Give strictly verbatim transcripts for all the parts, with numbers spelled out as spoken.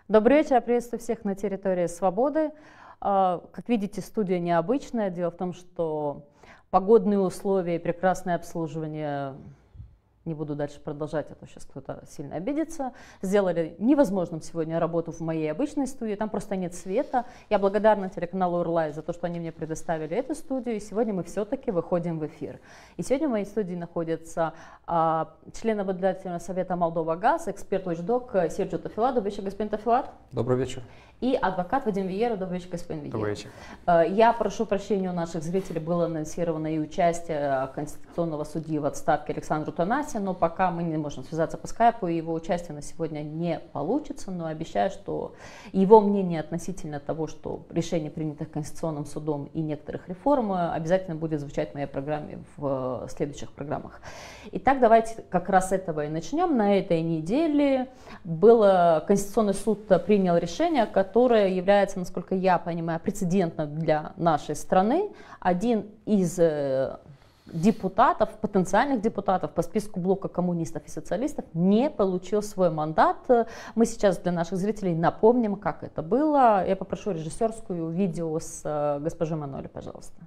Добрый вечер, я приветствую всех на территории Свободы. Как видите, студия необычная. Дело в том, что погодные условия и прекрасное обслуживание, не буду дальше продолжать, а то сейчас кто-то сильно обидится, сделали невозможным сегодня работу в моей обычной студии, там просто нет света. Я благодарна телеканалу Урлай за то, что они мне предоставили эту студию, и сегодня мы все-таки выходим в эфир. И сегодня в моей студии находится а, член наблюдательного совета Молдова ГАЗ, эксперт Watchdog Серджио Тофилат. Добрый вечер, господин Тофилат. Добрый вечер. И адвокат Вадим Виера. Добрый вечер, господин Виера. Добрый вечер. Я прошу прощения у наших зрителей, было анонсировано и участие конституционного судьи в отставке Александра Танаси, но пока мы не можем связаться по скайпу, его участие на сегодня не получится, но обещаю, что его мнение относительно того, что решение, принятых Конституционным судом и некоторых реформ, обязательно будет звучать в моей программе в следующих программах. Итак, давайте как раз с этого и начнем. На этой неделе было, Конституционный суд принял решение, которое является, насколько я понимаю, прецедентным для нашей страны. Один из депутатов, потенциальных депутатов по списку блока коммунистов и социалистов не получил свой мандат. Мы сейчас для наших зрителей напомним, как это было. Я попрошу режиссерскую видео с госпожой Маноли, пожалуйста.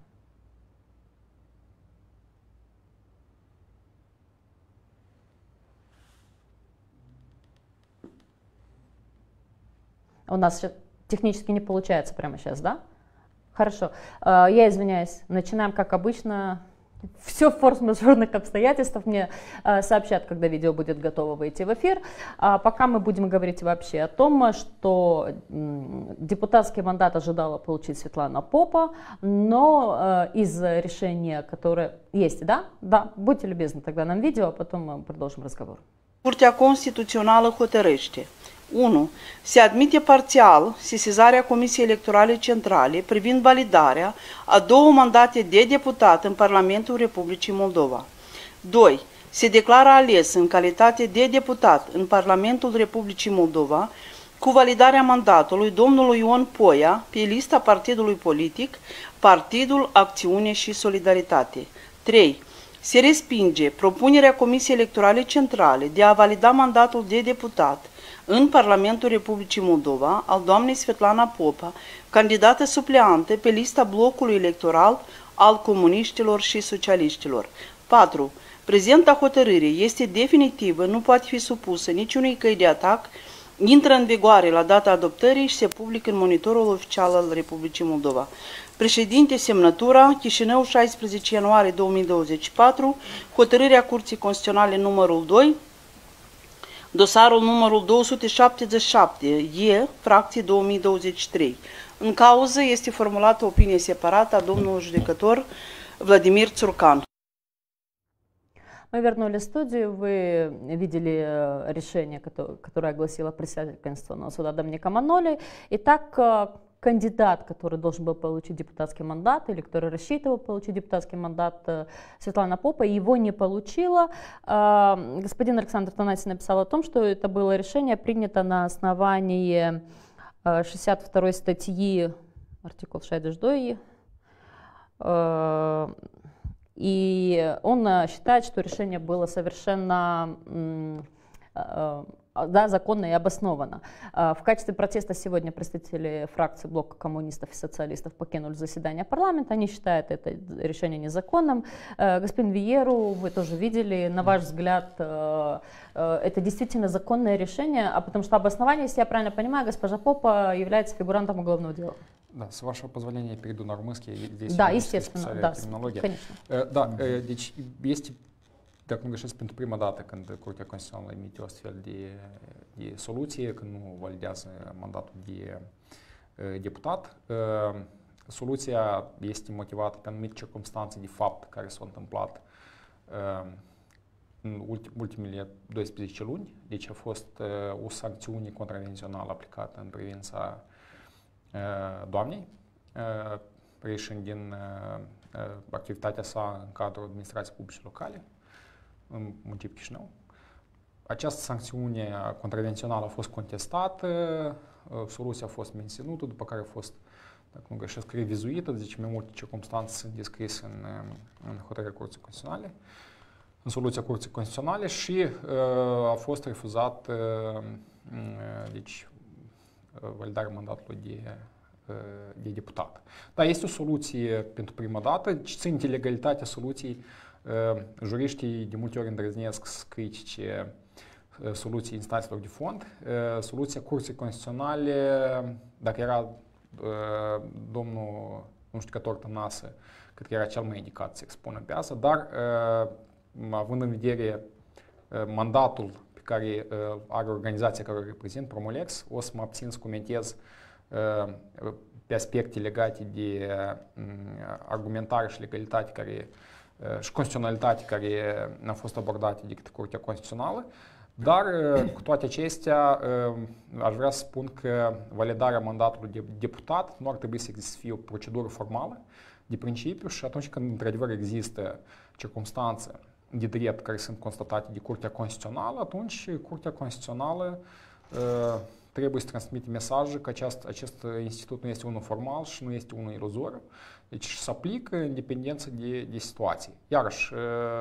У нас технически не получается прямо сейчас, да? Хорошо. Я извиняюсь. Начинаем, как обычно. Все в форс-мажорных обстоятельствах. Мне э, сообщат, когда видео будет готово выйти в эфир. А пока мы будем говорить вообще о том, что м, депутатский мандат ожидала получить Светлана Попа, но э, из решения, которое есть, да? Да, будьте любезны тогда нам видео, а потом мы продолжим разговор. Curtea Constituțională hotărăște. unu. Se admite parțial sesizarea Comisiei Electorale Centrale privind validarea a două mandate de deputat în Parlamentul Republicii Moldova. doi. Se declară ales în calitate de deputat în Parlamentul Republicii Moldova cu validarea mandatului domnului Ion Poia pe lista partidului politic Partidul Acțiune și Solidaritate. trei. Se respinge propunerea Comisiei Electorale Centrale de a valida mandatul de deputat în Parlamentul Republicii Moldova al doamnei Svetlana Popa, candidată supleantă pe lista blocului electoral al comuniștilor și socialiștilor. patru. Prezenta hotărâre este definitivă, nu poate fi supusă niciunui căi de atac, intră în vigoare la data adoptării și se publică în monitorul oficial al Republicii Moldova. Președinte, semnătura, Chișinău, șaisprezece ianuarie două mii douăzeci și patru, hotărârea Curții Constituționale numărul doi, dosarul numărul două sute șaptezeci și șapte, E, fracție două mii douăzeci și trei. În cauză este formulată opinie separată a domnului judecător Владимир Цуркан. Мы вернули студию, вы видели решение, которое огласила председатель Конституционного суда Доминика Маноли. Итак, кандидат, который должен был получить депутатский мандат, или который рассчитывал получить депутатский мандат, Светлана Попа, его не получила. Господин Александр Танаси написал о том, что это было решение принято на основании шестьдесят второй статьи, артикул Шайдыждой, и он считает, что решение было совершенно да, законно и обосновано. В качестве протеста сегодня представители фракции блока коммунистов и социалистов покинули заседание парламента. Они считают это решение незаконным. Господин Виеру, вы тоже видели, на ваш взгляд, это действительно законное решение, а потому что обоснование, если я правильно понимаю, госпожа Попа является фигурантом уголовного дела. Да, с вашего позволения я перейду на румынский. Здесь да, естественно, да, терминология. Конечно. Da, deci este, dacă nu greșesc, pentru prima dată când Curtea Constituțională emite o astfel de, de soluție, când nu validează mandatul de deputat. Soluția este motivată pe anumite circumstanțe de fapt care s-au întâmplat în ultimele douăsprezece luni. Deci a fost o sancțiune contravențională aplicată în privința doamnei, reieșind din activitatea sa în cadrul administrației publice locale în municipiul Chișinău. Această sancțiune contravențională a fost contestată, soluția a fost menținută, după care a fost, dacă nu greșesc, revizuită, deci mai multe circumstanțe sunt descrise în, în hotărârea Curții Constituționale, în soluția Curții Constituționale și a fost refuzat, deci validarea mandatului de, de deputat. Dar este o soluție pentru prima dată, ce țin de legalitatea soluției. Juriștii de multe ori îndrăznesc să critique soluții instanțelor de fond. Soluția Curții Constituționale, dacă era domnul judecător Tănase, cred că era cel mai indicat să expună pe asta, dar având în vedere mandatul pe care are organizația care o reprezint, Promolex, o să mă abțin să comentez pe aspecte legate de argumentare și legalitate care, și constituționalitate care au fost abordate de către Curtea Constituțională, dar cu toate acestea aș vrea să spun că validarea mandatului de deputat nu ar trebui să existe fie o procedură formală de principiu și atunci când într-adevăr există circumstanțe de drept care sunt constatate de Curtea Constituțională, atunci Curtea Constituțională trebuie să transmite mesajul că acest, acest institut nu este unul formal și nu este unul iluzor, deci se aplică în dependență de, de situații. Iarăși,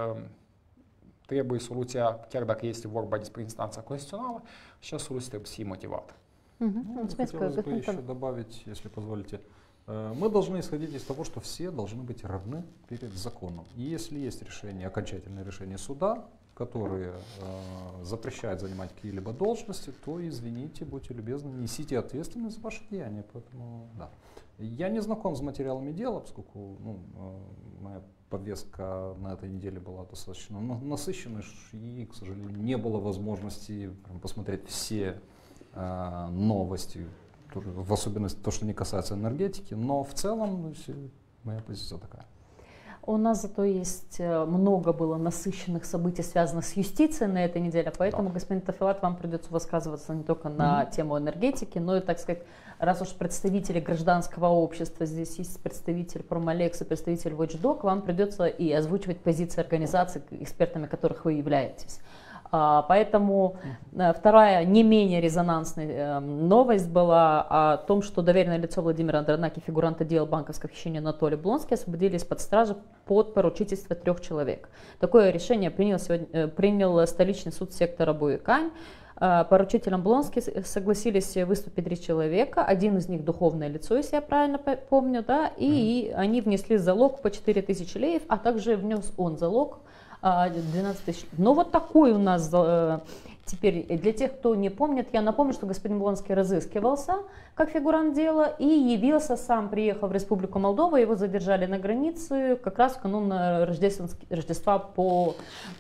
trebuie soluția, chiar dacă este vorba despre instanța constituțională, și soluția trebuie să fie motivată. Ну, хотелось бы еще добавить, если позволите. Мы должны исходить из того, что все должны быть равны перед законом. И если есть решение, окончательное решение суда, которое э, запрещает занимать какие-либо должности, то, извините, будьте любезны, несите ответственность за ваши деяния. Поэтому, да. Я не знаком с материалами дела, поскольку ну, э, моя повестка на этой неделе была достаточно насыщенной, и, к сожалению, не было возможности посмотреть все э, новости, в особенности то, что не касается энергетики, но в целом моя позиция такая. У нас зато есть много было насыщенных событий, связанных с юстицией на этой неделе, поэтому, да. господин Тафилат, вам придется высказываться не только на mm-hmm. тему энергетики, но и, так сказать, раз уж представители гражданского общества, здесь есть представитель Промолекс и представитель Watchdog, вам придется и озвучивать позиции организаций, экспертами которых вы являетесь. Поэтому вторая не менее резонансная новость была о том, что доверенное лицо Владимира Андронаки, фигуранта дела банковского хищения Анатолий Блонский, освободили из-под стражи под поручительство трех человек. Такое решение принял, сегодня, принял столичный суд сектора Буикань. Поручителем Блонски согласились выступить три человека, один из них духовное лицо, если я правильно помню, да, и mm-hmm. они внесли залог по четыре тысячи леев, а также внес он залог двенадцать тысяч. Ну вот такой у нас э, теперь, для тех, кто не помнит, я напомню, что господин Блонский разыскивался как фигурант дела и явился сам, приехал в Республику Молдова, его задержали на границе как раз в канун Рождества по,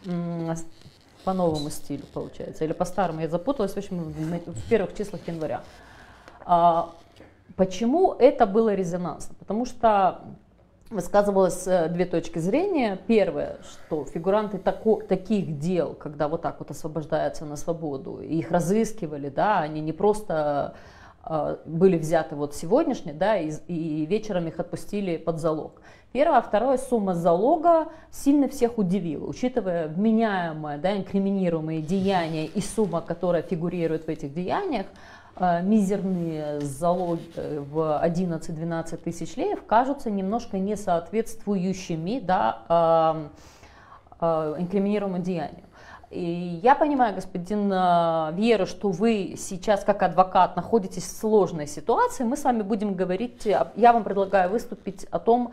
по новому стилю, получается, или по старому, я запуталась, в общем, в первых числах января. А, почему это было резонансно? Потому что высказывалось две точки зрения. Первое, что фигуранты тако, таких дел, когда вот так вот освобождаются на свободу, их разыскивали, да, они не просто э, были взяты вот сегодняшние, да, и, и вечером их отпустили под залог. Первое, а второе, сумма залога сильно всех удивила, учитывая вменяемое, да, инкриминируемые деяния и сумма, которая фигурирует в этих деяниях. Мизерные залоги в одиннадцать-двенадцать тысяч леев кажутся немножко несоответствующими, да, инкриминируемому деянию. И я понимаю, господин Вьера, что вы сейчас как адвокат находитесь в сложной ситуации. Мы с вами будем говорить, я вам предлагаю выступить о том,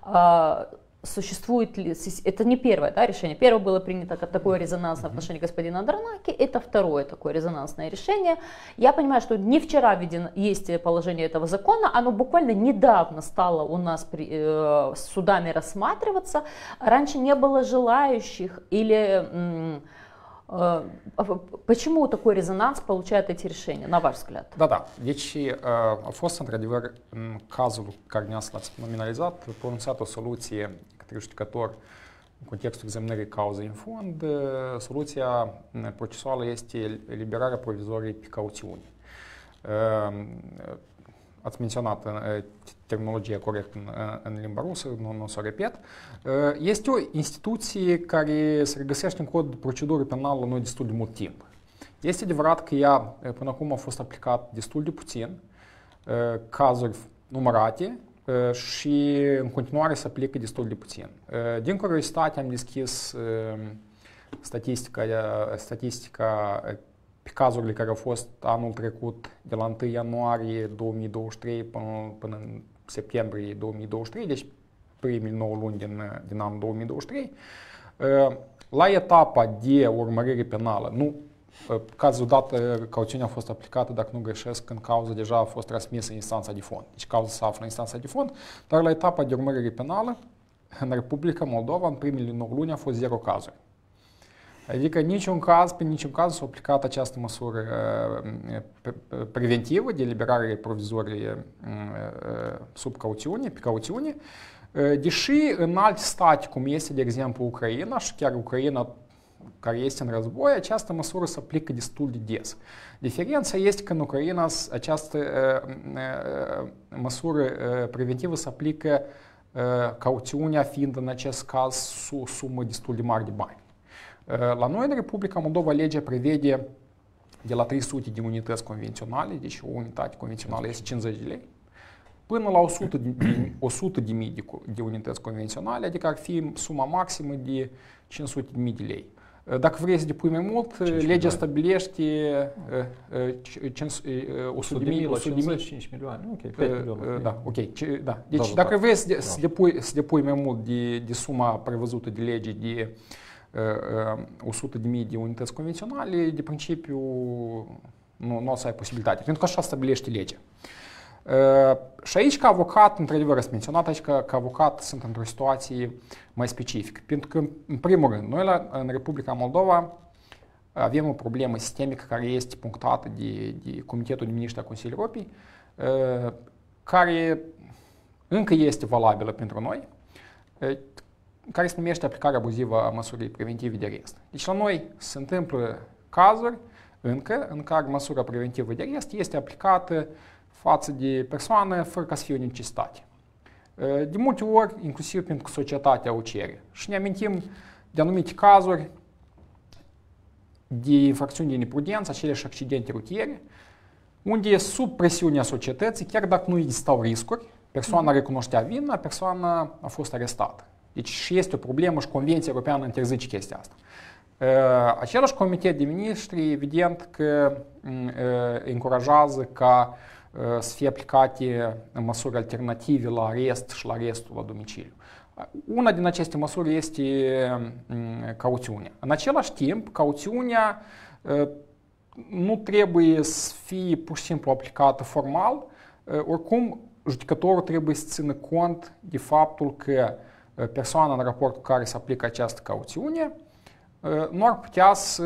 существует ли, это не первое, да, решение. Первое было принято как такое резонансное в отношении господина Андронаки, это второе такое резонансное решение. Я понимаю, что не вчера введено, есть положение этого закона, оно буквально недавно стало у нас при, э, судами рассматриваться. Раньше не было желающих или... Э, э, почему такой резонанс получают эти решения, на ваш взгляд? Da-da, deci a fost într-adevăr în cazul care ne-ați nominalizat pronunțat o soluție către judecător în contextul examinării cauzei în fond. Soluția procesuală este eliberarea provizorie pe cauțiune. Ați menționat terminologia corectă în, în limba rusă, nu, nu o să o repet. Este o instituție care se regăsește în cod de procedură penală noi destul de mult timp. Este adevărat că ea până acum a fost aplicat destul de puțin, cazuri numărate și în continuare se aplică destul de puțin. Din curiozitate am deschis statistica, statistica pe cazurile care au fost anul trecut, de la întâi ianuarie două mii douăzeci și trei până, până în septembrie două mii douăzeci și trei, deci primele nouă luni din, din anul două mii douăzeci și trei, la etapa de urmărire penală, nu, cazul dat, cauțiunea a fost aplicată, dacă nu greșesc, când cauza deja a fost transmisă în instanța de fond. Deci cauza se află în instanța de fond, dar la etapa de urmărire penală, în Republica Moldova, în primele nouă luni, a fost zero cazuri. Adică niciun caz, pe niciun caz s-a aplicat această măsură preventivă de eliberare provizorie sub cauțiune, pe cauțiune, deși în alte state, cum este, de exemplu, Ucraina, și chiar Ucraina care este în război, această măsură se aplică destul de des. Diferența este că în Ucraina această măsură preventivă se aplică cauțiunea fiind în acest caz o sumă destul de mare de bani. La noi, în Republica Moldova, legea prevede de la trei sute de unități convenționale, deci o unitate convențională este cincizeci de lei, până la o sută de mii de, de unități convenționale, adică ar fi suma maximă de cinci sute de mii de lei. Dacă vrei să depui mai mult, legea stabilește o sută de mii la cinci milioane, ok, patru milioane. Da, ok. Da. Deci dacă vrei să, să, depui, să depui mai mult de, de suma prevăzută de lege de o sută de mii de unități convenționale, de principiu nu, nu o să ai posibilitate, pentru că așa stabilește legea. Uh, și aici, ca avocat, într-adevăr, ați menționat aici că ca avocat sunt într-o situație mai specifică. Pentru că, în primul rând, noi la, în Republica Moldova avem o problemă sistemică care este punctată de, de Comitetul de Miniștri a Consiliului Europei, uh, care încă este valabilă pentru noi, uh, care se numește aplicarea abuzivă a măsurii preventive de arest. Deci la noi se întâmplă cazuri încă în care măsura preventivă de arest este aplicată față de persoană fără ca să fie o necesitate. De multe ori, inclusiv pentru că societatea o cere. Și ne amintim de anumite cazuri de infracțiuni de neprudență, aceleași accidente rutiere, unde sub presiunea societății, chiar dacă nu existau riscuri, persoana recunoștea vina, persoana a fost arestată. Deci și este o problemă și Convenția Europeană interzice chestia asta. Același Comitet de Miniștri, evident că încurajează ca să fie aplicate măsuri alternative la arest și la arestul la domiciliu. Una din aceste măsuri este cauțiunea. În același timp, cauțiunea nu trebuie să fie pur și simplu aplicată formal, oricum judecătorul trebuie să țină cont de faptul că persoana în raport cu care se aplică această cauțiune nu ar putea să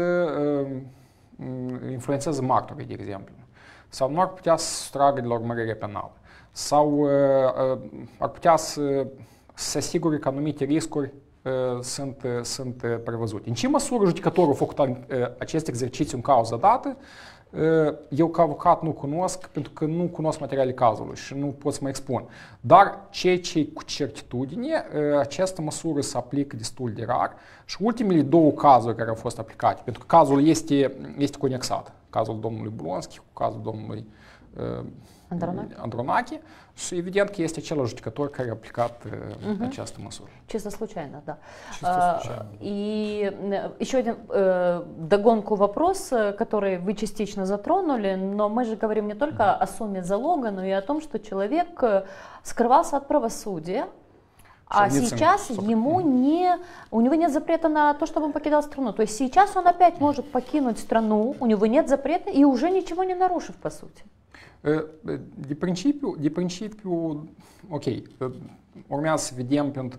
influențeze martorii, de exemplu, sau nu ar putea să sustragă de la urmărire penală, sau uh, ar putea să se asigure că anumite riscuri uh, sunt, uh, sunt uh, prevăzute. În ce măsură judecătorul a făcut uh, acest exercițiu în cauză dată, uh, eu ca avocat nu cunosc, pentru că nu cunosc materialele cazului și nu pot să mă expun. Dar ceea ce cu certitudine, uh, această măsură se aplică destul de rar și ultimele două cazuri care au fost aplicate, pentru că cazul este, este conexat. Cazul domnului Blonski cu cazul domnului uh, Andronache. Și evident că este același judecător care a aplicat uh, uh-huh. această măsură. Чисто случайно, да. Чисто случайно. И еще один догонку вопрос, который вы частично затронули, но мы же говорим не только uh-huh. о сумме залога, но и о том, что человек скрывался от правосудия. А сейчас ему не, у него нет запрета на то, чтобы он покидал страну. То есть сейчас он опять может покинуть страну, у него нет запрета и уже ничего не нарушив, по сути. De principiu, de principiu, ok, urmează să vedem pentru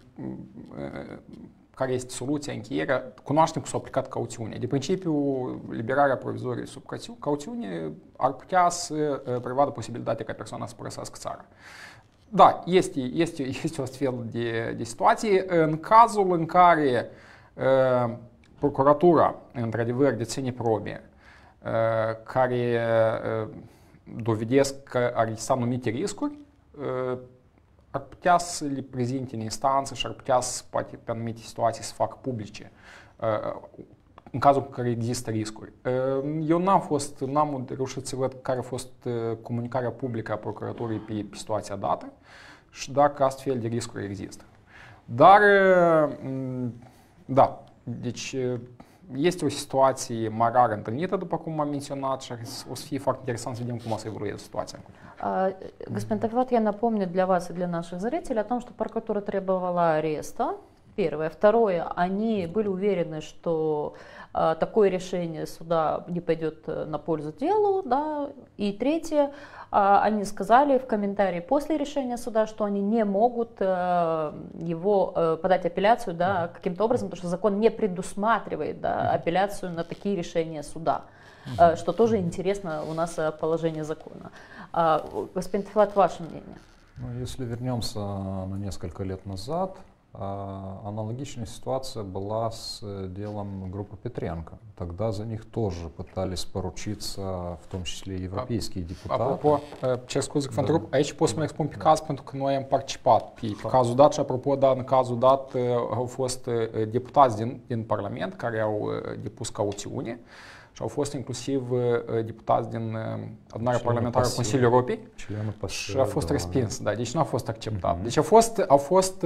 care este soluția, încheierea, cunoaștem că s-a aplicat cauțiunea. De principiu, liberarea provizorie sub cauțiune ar putea să prevadă posibilitatea ca persoana să părăsească țara. Da, este, este, este o astfel de, de situație. În cazul în care uh, procuratura, într-adevăr, deține probe uh, care uh, dovedesc că ar exista anumite riscuri, uh, ar putea să le prezinte în instanță și ar putea să, poate, pe anumite situații să facă publice. Uh, în cazul în care există riscuri. Eu n-am fost, n-am reușit să văd care a fost comunicarea publică a procuraturii pe, pe situația dată și dacă astfel de riscuri există. Dar, da, deci este o situație mai rară întâlnită, după cum am menționat, și o să fie foarte interesant să vedem cum o să evolueze situația. Господин Тавилат, я напомню для вас и для наших зрителей о том, что прокуратура требовала ареста. Первое. Второе, они были уверены, что а, такое решение суда не пойдет на пользу делу. Да? И третье, а, они сказали в комментарии после решения суда, что они не могут а, его а, подать апелляцию, да, каким-то образом, потому что закон не предусматривает, да, апелляцию на такие решения суда. А, что тоже интересно у нас положение закона. А, господин Тавилат, ваше мнение? Ну, если вернемся на несколько лет назад, аналогичная ситуация была с делом группы Петренко. Тогда за них тоже pătались поручиться, в том числе европейские депутаты. Apropo, cer scuze că vă întrerup, aici pot să mă expun pe caz pentru că noi am participat pe, pe cazul dat și apropo, da, în cazul dat au fost deputați din, din Parlament care au depus cauțiune și au fost inclusiv deputați din adunarea parlamentară a Consiliului Europei și a fost respins. Da, deci nu a fost acceptat. Deci au fost, au fost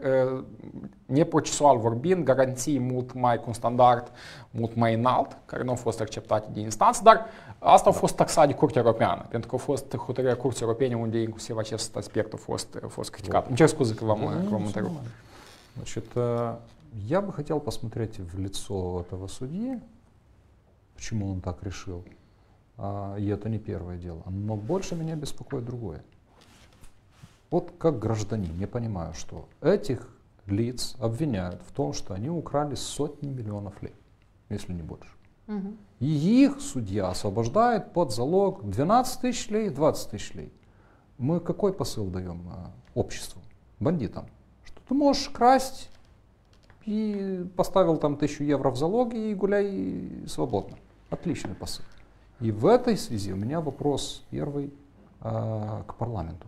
neprocesual vorbind, garanții mult mai cu un standard mult mai înalt, care nu au fost acceptate de instanță, dar asta a fost taxat de Curtea Europeană, pentru că a fost hotărârea Curții Europene unde inclusiv acest aspect a fost, a fost criticat. Îmi cer scuze că v-am întrerupt. Значит, я бы хотел посмотреть в лицо этого судьи, почему он так решил. И это не первое дело. Но больше меня беспокоит другое. Вот как гражданин, я понимаю, что этих лиц обвиняют в том, что они украли сотни миллионов лей, если не больше. Угу. И их судья освобождает под залог двенадцать тысяч лей, двадцать тысяч лей. Мы какой посыл даем обществу, бандитам? Что ты можешь красть и поставил там тысячу евро в залоге и гуляй свободно. Отличный посыл. И в этой связи у меня вопрос первый э, к парламенту.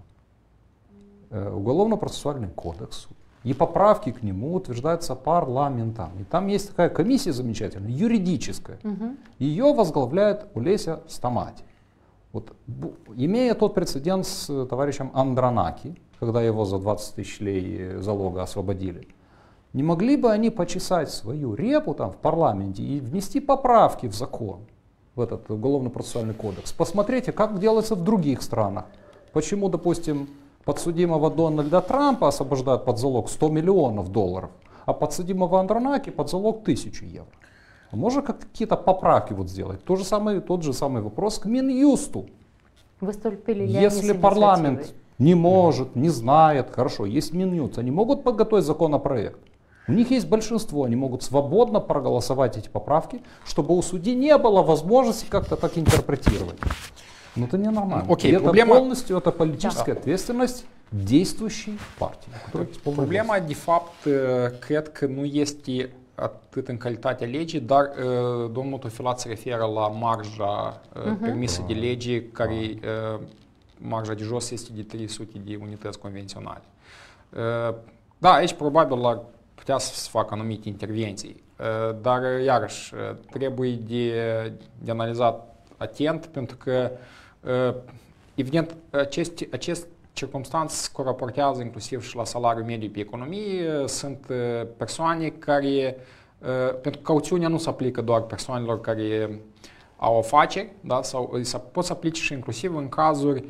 Э, Уголовно-процессуальный кодекс и поправки к нему утверждаются парламентом. И там есть такая комиссия замечательная, юридическая. Угу. Ее возглавляет Олеся Стамати. Вот, имея тот прецедент с товарищем Андронаки, когда его за двадцать тысяч лей залога освободили, не могли бы они почесать свою репу там в парламенте и внести поправки в закон, в этот уголовно-процессуальный кодекс? Посмотрите, как делается в других странах. Почему, допустим, подсудимого Дональда Трампа освобождают под залог сто миллионов долларов, а подсудимого Андронаки под залог тысячу евро? Можно какие-то поправки вот сделать? То же самое, тот же самый вопрос к Минюсту. Выступили ли Если они с парламент не может, не знает, хорошо, есть Минюст, они могут подготовить законопроект. У них есть большинство, они могут свободно проголосовать эти поправки, чтобы у судьи не было возможности как-то так интерпретировать. Но это ненормально. Окей, и проблема... это полностью это политическая да. ответственность действующей партии. Problema, de fapt, cred că nu este atât în calitatea legii, dar uh, domnul Tofilat se referă la marja uh, uh-huh. permisă de lege, care uh, marja de jos este de trei sute de unități convenționale. Uh, da, aici probabil la putea să facă anumite intervenții, uh, dar iarăși trebuie de, de analizat atent, pentru că uh, evident acest, acest circumstanțe care raportează inclusiv și la salariul mediu pe economie sunt persoane care, pentru că cauțiunea nu se aplică doar persoanelor care au afaceri, da? Sau pot să aplice și inclusiv în cazuri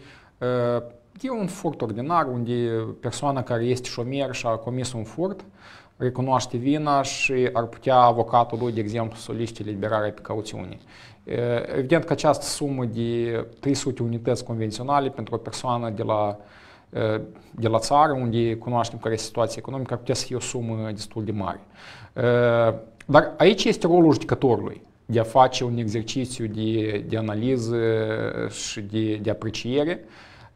de un furt ordinar, unde persoana care este șomer și a comis un furt recunoaște vina și ar putea avocatul lui, de exemplu, să solicite eliberarea pe cauțiune. Evident că această sumă de trei sute unități convenționale pentru o persoană de la, de la țară, unde cunoaștem care este situația economică, ar putea să fie o sumă destul de mare. Dar aici este rolul judecătorului de a face un exercițiu de, de analiză și de, de apreciere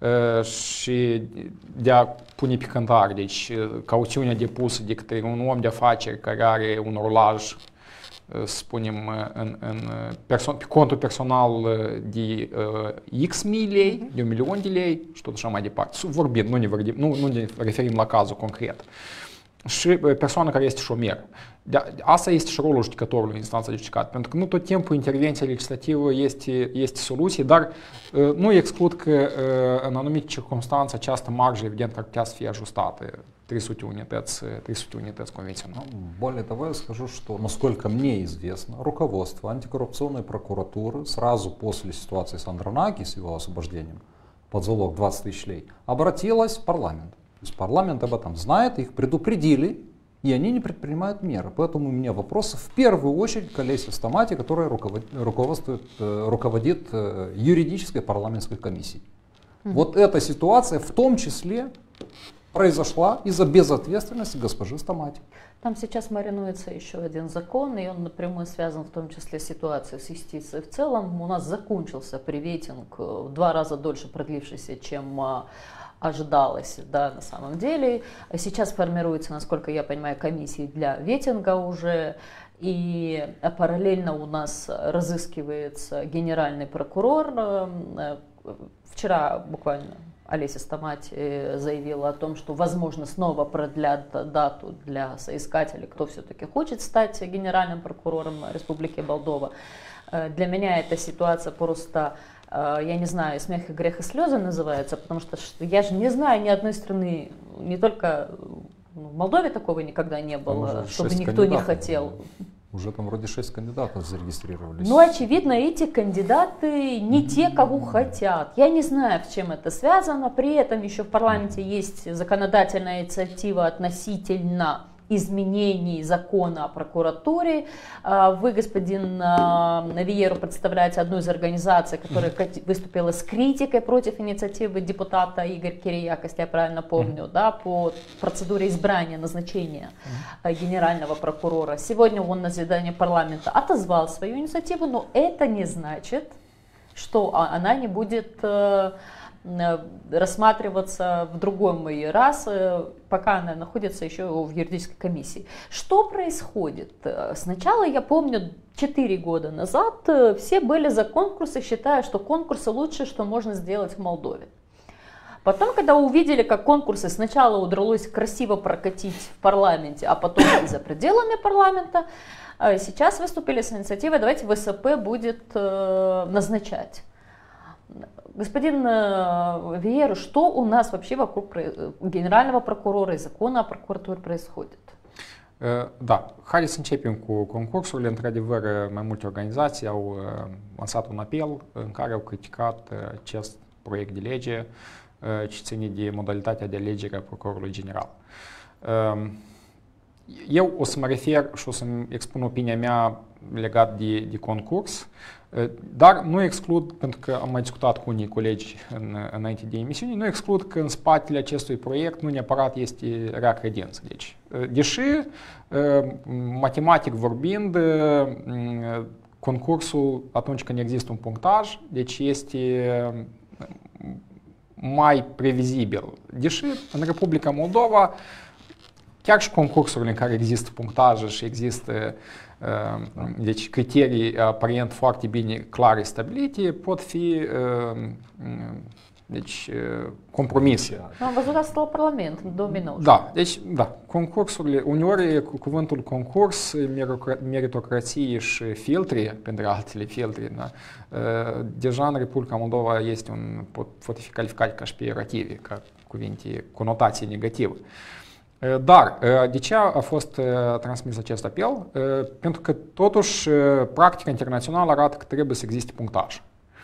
și de a pune pe cântare. Deci cauțiunea depusă de către un om de afaceri care are un rulaj, să spunem, în, în perso- pe contul personal de uh, X mii lei, de un milion de lei și tot așa mai departe. Vorbind, nu ne, vorbim, nu, nu ne referim la cazul concret. Și persoana care este șomer. De, asta este și rolul judecătorului în instanța de judicat, pentru că nu tot timpul intervenția legislativă este, este soluție, dar uh, nu exclud că uh, în anumite circunstanțe această marjă evident ar putea să fie ajustată trei sute unități, trei sute unități convenționale. Более того, я скажу, что, насколько мне известно, руководство антикоррупционной прокуратуры сразу после ситуации с Андронаки, с его освобождением, под залог двадцать тысяч лей, обратилось в парламент. То есть парламент об этом знает, их предупредили, и они не предпринимают меры. Поэтому у меня вопросы в первую очередь к Олесе Стамате, которая руководит, руководствует, руководит юридической парламентской комиссией. Mm-hmm. Вот эта ситуация в том числе произошла из-за безответственности госпожи Стамати. Там сейчас маринуется еще один закон, и он напрямую связан в том числе с ситуацией с юстицией в целом. У нас закончился приветинг, в два раза дольше продлившийся, чем ожидалось, да, на самом деле. Сейчас формируется, насколько я понимаю, комиссии для ветинга уже, и параллельно у нас разыскивается генеральный прокурор. Вчера буквально Олеся Стамати заявила о том, что, возможно, снова продлят дату для соискателей, кто все-таки хочет стать генеральным прокурором Республики Молдова. Для меня эта ситуация просто, я не знаю, смех и грех и слезы называется, потому что я же не знаю ни одной страны, не только в Молдове такого никогда не было, чтобы никто не хотел. Уже там вроде шесть кандидатов зарегистрировались. Ну, очевидно, эти кандидаты не те, кого хотят. Я не знаю, с чем это связано. При этом еще в парламенте есть законодательная инициатива относительно изменений закона о прокуратуре. Вы, господин Виеру, представляете одну из организаций, которая выступила с критикой против инициативы депутата Игоря Кирияка, если я правильно помню, да, по процедуре избрания, назначения генерального прокурора. Сегодня он на заседании парламента отозвал свою инициативу, но это не значит, что она не будет рассматриваться в другой раз, пока она находится еще в юридической комиссии. Что происходит? Сначала, я помню, четыре года назад все были за конкурсы, считая, что конкурсы лучшее, что можно сделать в Молдове. Потом, когда увидели, как конкурсы сначала удалось красиво прокатить в парламенте, а потом и за пределами парламента, сейчас выступили с инициативой, давайте ВСП будет назначать. Господин Виеру, что у нас вообще вокруг генерального прокурора и закона о prokuratură происходит? Da, haideți să începem cu concursurile. Într-adevăr, mai multe organizații au lansat un apel în care au criticat acest proiect de lege ce ține de modalitatea de alegere a procurorului general. Eu o să mă refer și o să-mi expun opinia mea legat de, de concurs, dar nu exclud, pentru că am mai discutat cu unii colegi în, înainte de emisiune, nu exclud că în spatele acestui proiect nu neapărat este rea credință. Deci, deși, matematic vorbind, concursul, atunci când există un punctaj, deci este mai previzibil. Deși în Republica Moldova, chiar și concursurile în care există punctaje și există deci criterii aparent foarte bine clare stabilite pot fi deci compromise. Am văzut asta la Parlament în două mii nouăsprezece. Da, deci da, concursurile, uneori cu cuvântul concurs, meritocrație și filtre, printre altele filtre, da, deja în Republica Moldova este un, pot, pot fi calificate ca și peiorative, ca cuvinte, conotație negativă. Dar de ce a fost transmis acest apel? Pentru că totuși practica internațională arată că trebuie să existe punctaj.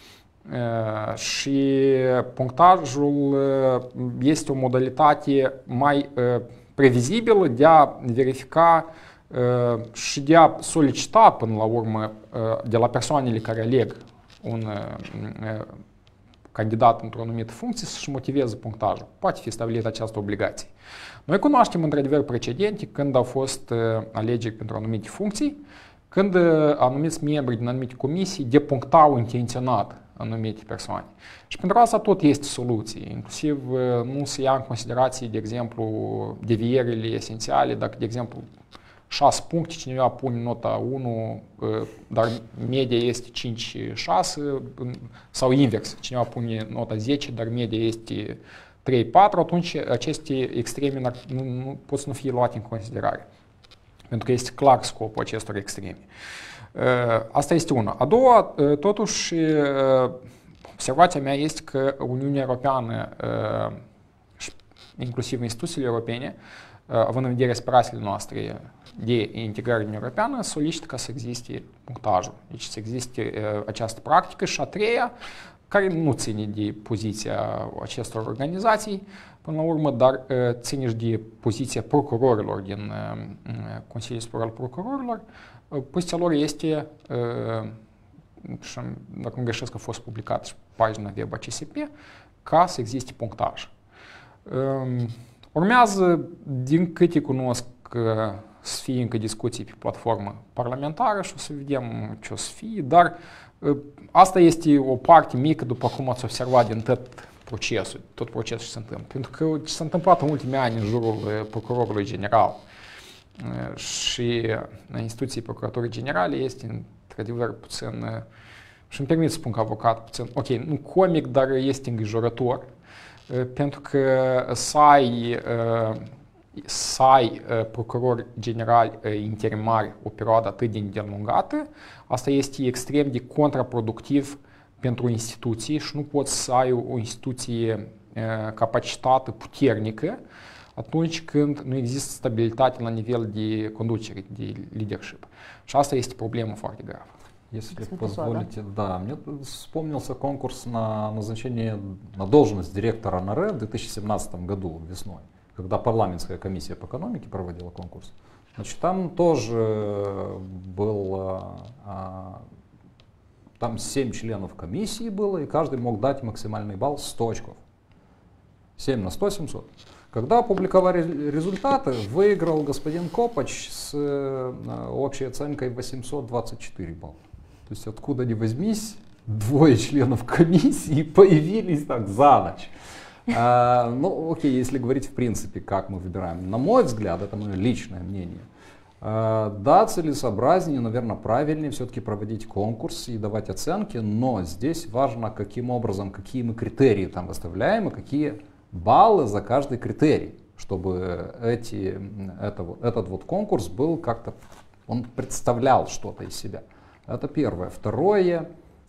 Și punctajul este o modalitate mai previzibilă de a verifica și de a solicita până la urmă de la persoanele care aleg un candidat într-o anumită funcție să-și motiveze punctajul. Poate fi stabilită această obligație. Noi cunoaștem într-adevăr precedente când au fost alegeri pentru anumite funcții, când anumiți membri din anumite comisii depunctau intenționat anumite persoane. Și pentru asta tot este soluție. Inclusiv nu se ia în considerație, de exemplu, devierile esențiale, dacă, de exemplu, șase puncte, cineva pune nota unu, dar media este cinci șase, sau invers, cineva pune nota zece, dar media este trei patru, atunci aceste extreme nu, nu pot să nu fie luate în considerare. Pentru că este clar scopul acestor extreme. Asta este una. A doua, totuși, observația mea este că Uniunea Europeană inclusiv instituțiile europene, având în vedere aspirațiile noastre de integrare în europeană, solicită ca să existe punctajul. Deci să existe această practică. Și a treia, care nu ține de poziția acestor organizații, până la urmă, dar ține și de poziția procurorilor din Consiliul Superior al Procurorilor. Poziția lor este, și dacă nu greșesc, a fost publicat și pagina web a C S P, ca să existe punctaj. Urmează, din câte cunosc, să fie încă discuții pe platformă parlamentară și o să vedem ce o să fie, dar asta este o parte mică, după cum ați observat, din tot procesul, tot procesul ce se întâmplă. Pentru că ce s-a întâmplat în ultimii ani în jurul Procurorului General și instituției Procuraturii Generale este, într-adevăr, puțin, și îmi permit să spun ca avocat, puțin, ok, nu comic, dar este îngrijorător, pentru că să ai, să ai procurori generali interimari o perioadă atât de îndelungată, asta este extrem de contraproductiv pentru instituții și nu poți să ai o instituție capacitată puternică atunci când nu există stabilitate la nivel de conducere, de leadership. Și asta este problemă foarte gravă. Если позволите, да, мне вспомнился конкурс на назначение на должность директора эн эр э в две тысячи семнадцатом году весной, когда парламентская комиссия по экономике проводила конкурс. Значит, там тоже был, а, там семь членов комиссии было, и каждый мог дать максимальный балл сто очков. семь на сто, семьсот. Когда опубликовали результаты, выиграл господин Копач с э, общей оценкой восемьсот двадцать четыре балла. То есть откуда ни возьмись, двое членов комиссии появились так за ночь. А, ну окей, если говорить в принципе, как мы выбираем. На мой взгляд, это мое личное мнение. А, да, целесообразнее, наверное, правильнее все-таки проводить конкурс и давать оценки, но здесь важно, каким образом, какие мы критерии там выставляем и какие баллы за каждый критерий, чтобы эти, это, этот вот конкурс был как-то, он представлял что-то из себя. Это первое. Второе,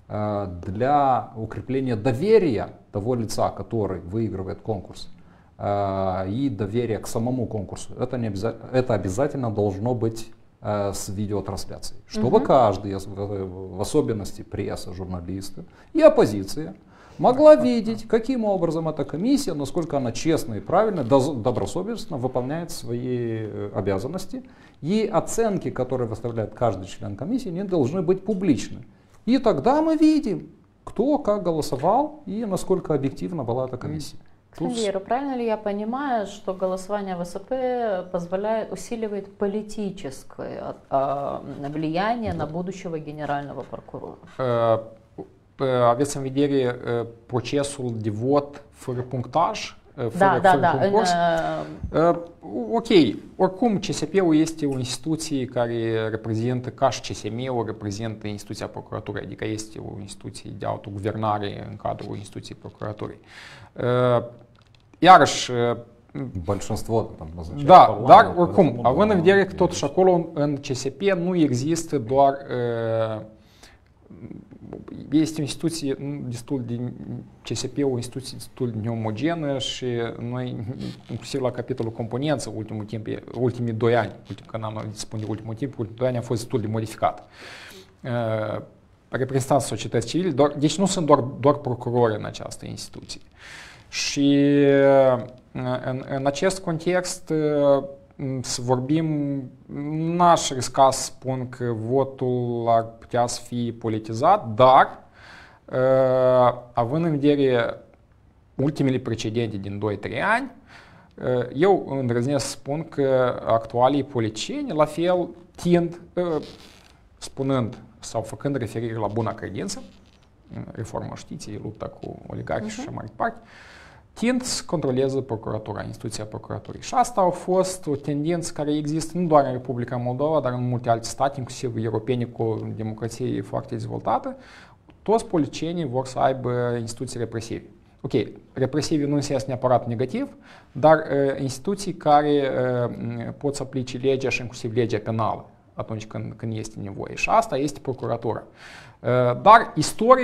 для укрепления доверия того лица, который выигрывает конкурс, и доверия к самому конкурсу, это, не обязательно, это обязательно должно быть с видеотрансляцией. Чтобы угу. каждый, в особенности пресса, журналисты и оппозиция, могла видеть, каким образом эта комиссия, насколько она честно и правильно, добросовестно выполняет свои обязанности. И оценки, которые выставляет каждый член комиссии, не должны быть публичны. И тогда мы видим, кто как голосовал и насколько объективна была эта комиссия. Вера, правильно ли я понимаю, что голосование в эс пэ позволяет, усиливает политическое влияние на будущего генерального прокурора? Aveți în vedere procesul de vot fără punctaj? Fără, da, da, fără da. concurs? În, uh... Ok, oricum C S P-ul este o instituție care reprezintă, ca și C S M-ul, reprezintă instituția procuraturii, adică este o instituție de autoguvernare în cadrul instituției procuraturii. Iarăși, большинство там назначает da, parlament, dar oricum, având în vedere că totuși acolo în C S P nu există doar este o instituție destul de, C S P o instituție destul de neomogenă și noi, inclusiv la capitolul componență, ultimul timp, ultimii doi ani, ultim, că n-am spune ultimul timp, ultimii doi ani a fost destul de modificat. Uh, reprezentanții societății civile, doar, deci nu sunt doar, doar procurori în această instituție. Și în, în acest context, să vorbim, n-aș risca să spun că votul ar putea să fie politizat, dar având în vedere ultimele precedente din doi trei ani, eu îndrăznesc să spun că actualii politicieni la fel tind, spunând sau făcând referire la buna credință, reforma știți, lupta cu oligarhii și așa mai departe, tind să controleze procuratura, instituția procuraturii. Și asta a fost o tendință care există nu doar în Republica Moldova, dar în multe alte state, inclusiv europene cu o democrație foarte dezvoltată. Toți politicienii vor să aibă instituții represive. Ok, represive nu înseamnă neapărat negativ, dar uh, instituții care uh, pot să aplice legea și inclusiv legea penală atunci când, când este nevoie. Și asta este procuratura. Uh, dar istoric,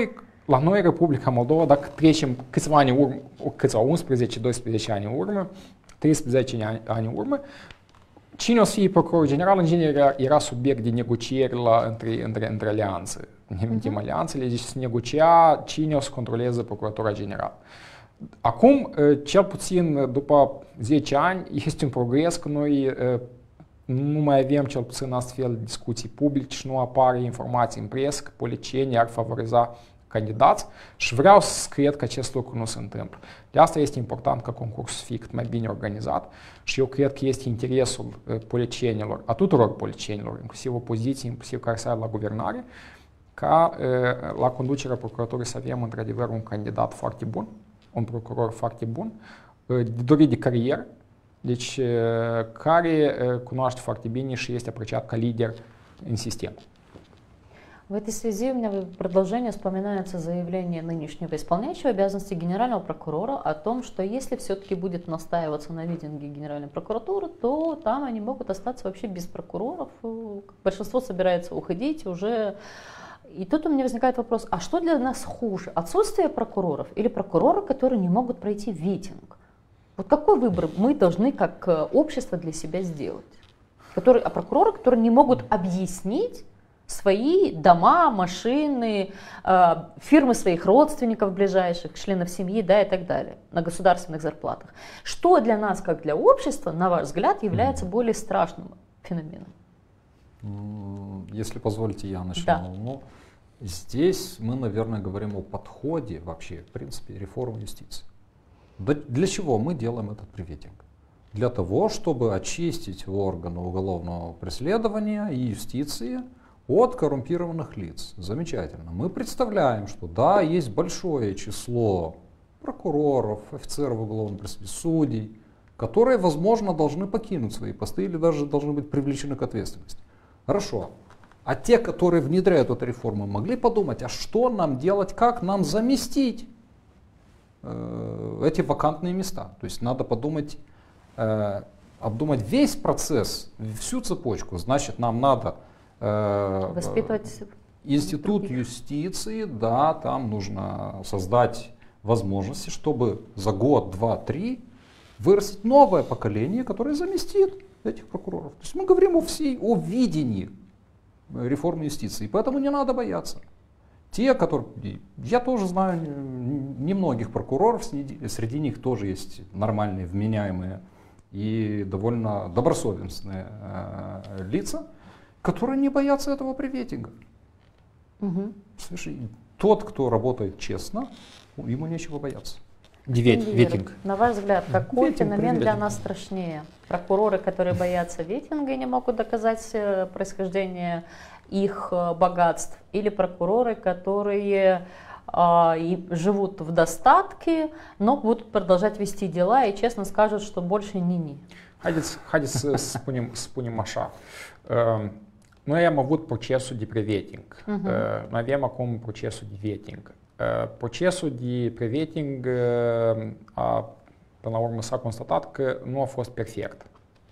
la noi, Republica Moldova, dacă trecem câțiva ani urmă, câțiva unsprezece doisprezece ani în urmă, treisprezece ani, ani în urmă, cine o să fie procuror general, în genere, era, era subiect de negocieri la, între, între, între alianțe. Ne amintim uh-huh. alianțele, deci se negocia cine o să controleze Procuratura Generală. Acum, cel puțin după zece ani, este un progres că noi nu mai avem cel puțin astfel de discuții publice și nu apare informații în presă că politicienii ar favoriza candidați și vreau să cred că acest lucru nu se întâmplă. De asta este important ca concursul să fie cât mai bine organizat și eu cred că este interesul politicienilor, a tuturor politicienilor, inclusiv opoziției, inclusiv care se află la guvernare, ca la conducerea procuraturii să avem într-adevăr un candidat foarte bun, un procuror foarte bun, de dorit de carieră, deci care cunoaște foarte bine și este apreciat ca lider în систему. В этой связи у меня в продолжение вспоминается заявление нынешнего исполняющего обязанности генерального прокурора о том, что если все-таки будет настаиваться на видинге Генеральной прокуратуры, то там они могут остаться вообще без прокуроров. Большинство собирается уходить уже. И тут у меня возникает вопрос, а что для нас хуже? Отсутствие прокуроров или прокуроры, которые не могут пройти видинг? Вот какой выбор мы должны как общество для себя сделать? Которые, а прокуроры, которые не могут объяснить свои дома, машины, э, фирмы своих родственников ближайших, членов семьи, да, и так далее, на государственных зарплатах. Что для нас, как для общества, на ваш взгляд, является более страшным феноменом? Если позволите, я начну. Да. Ну, здесь мы, наверное, говорим о подходе вообще, в принципе, реформы юстиции. Для чего мы делаем этот привединг? Для того, чтобы очистить органы уголовного преследования и юстиции от коррумпированных лиц. Замечательно. Мы представляем, что да, есть большое число прокуроров, офицеров уголовного преследования, судей, которые, возможно, должны покинуть свои посты или даже должны быть привлечены к ответственности. Хорошо. А те, которые внедряют эту реформу, могли подумать, а что нам делать, как нам заместить э, эти вакантные места? То есть надо подумать, э, обдумать весь процесс, всю цепочку. Значит, нам надо воспитывать институт юстиции, да, там нужно создать возможности, чтобы за год, два, три вырастить новое поколение, которое заместит этих прокуроров. То есть мы говорим о всей, о видении реформы юстиции, поэтому не надо бояться. Те, которые, я тоже знаю немногих прокуроров, среди, среди них тоже есть нормальные, вменяемые и довольно добросовестные э, лица, которые не боятся этого привединга. Угу. Слушай, тот, кто работает честно, ему нечего бояться. Ветинг. На ваш взгляд, какой ветинг, феномен привет. для нас страшнее? Прокуроры, которые боятся ветинга и не могут доказать происхождение их богатств, или прокуроры, которые а, и живут в достатке, но будут продолжать вести дела и честно скажут, что больше ни-ни? Haideți să spunem, spunem așa. Noi am avut procesul de preveting. Uh-huh. Noi avem acum procesul de vetting. Procesul de preveting, a, până la urmă, s-a constatat că nu a fost perfect.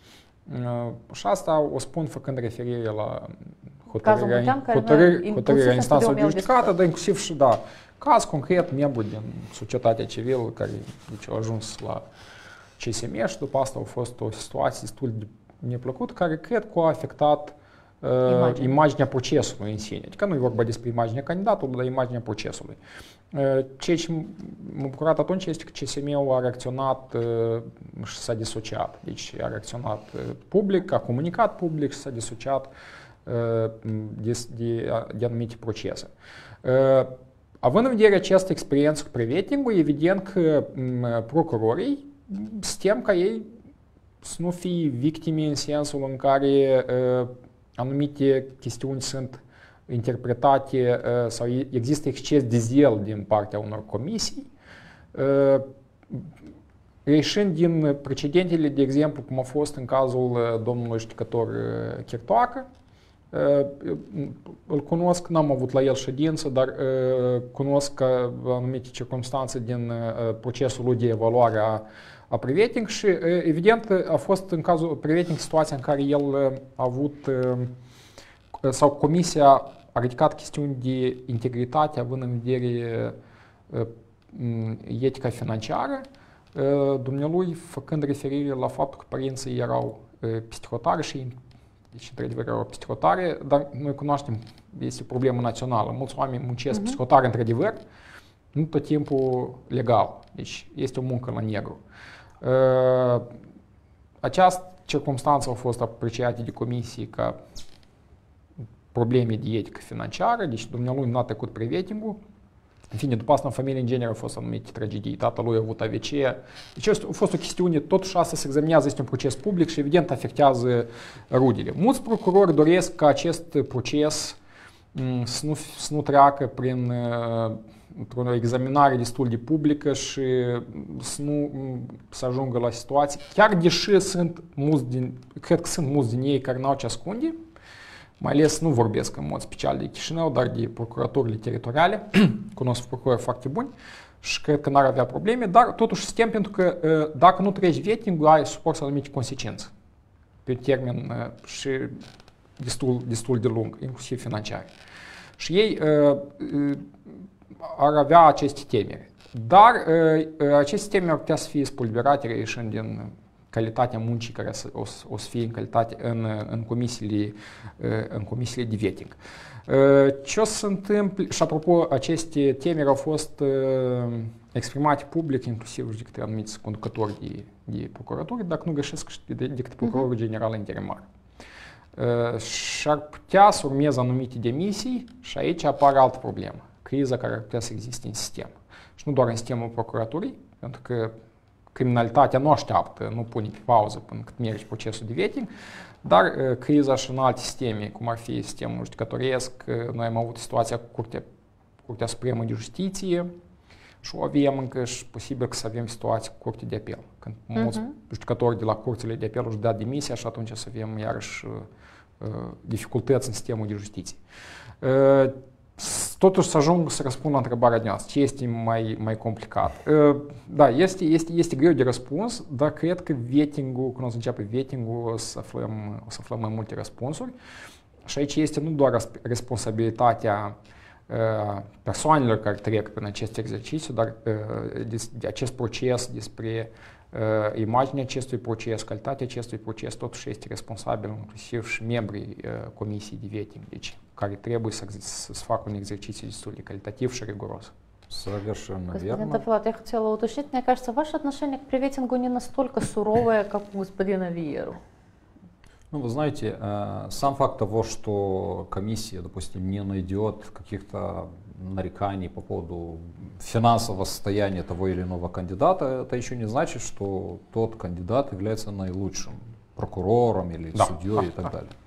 Și asta o spun făcând referire la hotărârea, hotărârea, hotărârea instanței judecată, dar inclusiv și, da, caz concret, membru din societatea civilă care deci, a ajuns la C S M și după asta a fost o situație destul de neplăcută, care cred că a afectat uh, imaginea procesului în sine. Adică nu e vorba despre imaginea candidatului, dar imaginea procesului. Uh, ceea ce m-a bucurat atunci este că C S M-ul a reacționat uh, și s-a disociat. Deci a reacționat uh, public, a comunicat public și s-a disociat uh, de, de, de anumite procese. Uh, având în vedere această experiență cu preveting-ul, evident că um, procurorii suntem ca ei să nu fie victime în sensul în care uh, anumite chestiuni sunt interpretate uh, sau există exces de zel din partea unor comisii. Uh, Reieșind din precedentele, de exemplu, cum a fost în cazul uh, domnului judecător uh, Chirtoacă, uh, îl cunosc, n-am avut la el ședință, dar uh, cunosc uh, anumite circunstanțe din uh, procesul lui de evaluare a a preveting și evident a fost în cazul preveting situația în care el a avut sau comisia ridicat chestiuni de integritate, având în vedere etica financiară, dumnealui făcând referire la faptul că părinții erau psihotari și deci, într-adevăr, erau psihotare, dar noi cunoaștem, este o problemă națională. Mulți oameni muncesc uh-huh. psihotare, într-adevăr, nu tot timpul legal. Deci este o muncă la negru. Uh, această circumstanță a fost apreciată de comisie ca probleme de etică financiară, deci dumnealui nu a trecut pre-vetting-ul. În fine, după asta, în familie, în genere, au fost anumite tragedii. Tatălui a avut A V C. Deci a fost o chestiune, totuși asta se examinează, este un proces public și evident afectează rudele. Mulți procurori doresc ca acest proces să nu, să nu treacă prin o examinare destul de publică și să nu să ajungă la situații, chiar deși sunt mulți din, cred că sunt mulți din ei care n-au ce ascunde, mai ales nu vorbesc în mod special de Chișinău, dar de procuraturile teritoriale, cunosc procurori foarte buni și cred că n-ar avea probleme, dar totuși sistem pentru că dacă nu treci vetting, ai suporți anumite consecințe pe termen și destul, destul de lung, inclusiv financiar. Și ei ar avea aceste temeri. Dar aceste temeri ar putea să fie spulberate reieșind din calitatea muncii care o, o să fie în, calitate, în, în, comisiile, în comisiile de vetting. Ce o să se întâmple, și apropo, aceste temeri au fost exprimate public, inclusiv de către anumiți conducători de, de procuratură, dacă nu greșesc, de, de către procurorul uh-huh. general interimar. Și ar putea să urmeze anumite demisii și aici apare altă problemă, criza care ar putea să existe în sistem. Și nu doar în sistemul procuraturii, pentru că criminalitatea nu așteaptă, nu pune pe pauză până cât merge procesul de vetting, dar uh, criza și în alte sisteme, cum ar fi sistemul judecătoresc, uh, noi am avut situația cu Curtea, Curtea Supremă de Justiție și o avem încă și posibil că să avem situații cu Curtea de Apel, când uh-huh. mulți judecători de la Curțile de Apel își dea demisia și atunci să avem iarăși uh, dificultăți în sistemul de justiție. Uh, Totuși să ajung să răspund la întrebarea de asta, ce este mai, mai complicat. Da, este, este, este greu de răspuns, dar cred că vetting-ul, când o să înceapă vetting-ul, o să aflăm, o să aflăm mai multe răspunsuri. Și aici este nu doar responsabilitatea persoanelor care trec prin acest exercițiu, dar de acest proces, despre uh, imaginea acestui proces, calitatea acestui proces, totuși este responsabil inclusiv și membrii uh, comisiei de vetting, deci care trebuie să, să facă un exercițiu destul de calitativ și ригуроз. Совершенно Господин верно. Тафилат, я хотела уточнить, мне кажется, ваше отношение к приветингу не настолько суровое, как у господина Виеру. Ну, вы знаете, сам факт того, что комиссия, допустим, не найдет каких-то нареканий по поводу финансового состояния того или иного кандидата, это еще не значит, что тот кандидат является наилучшим прокурором или да. судьей и так далее.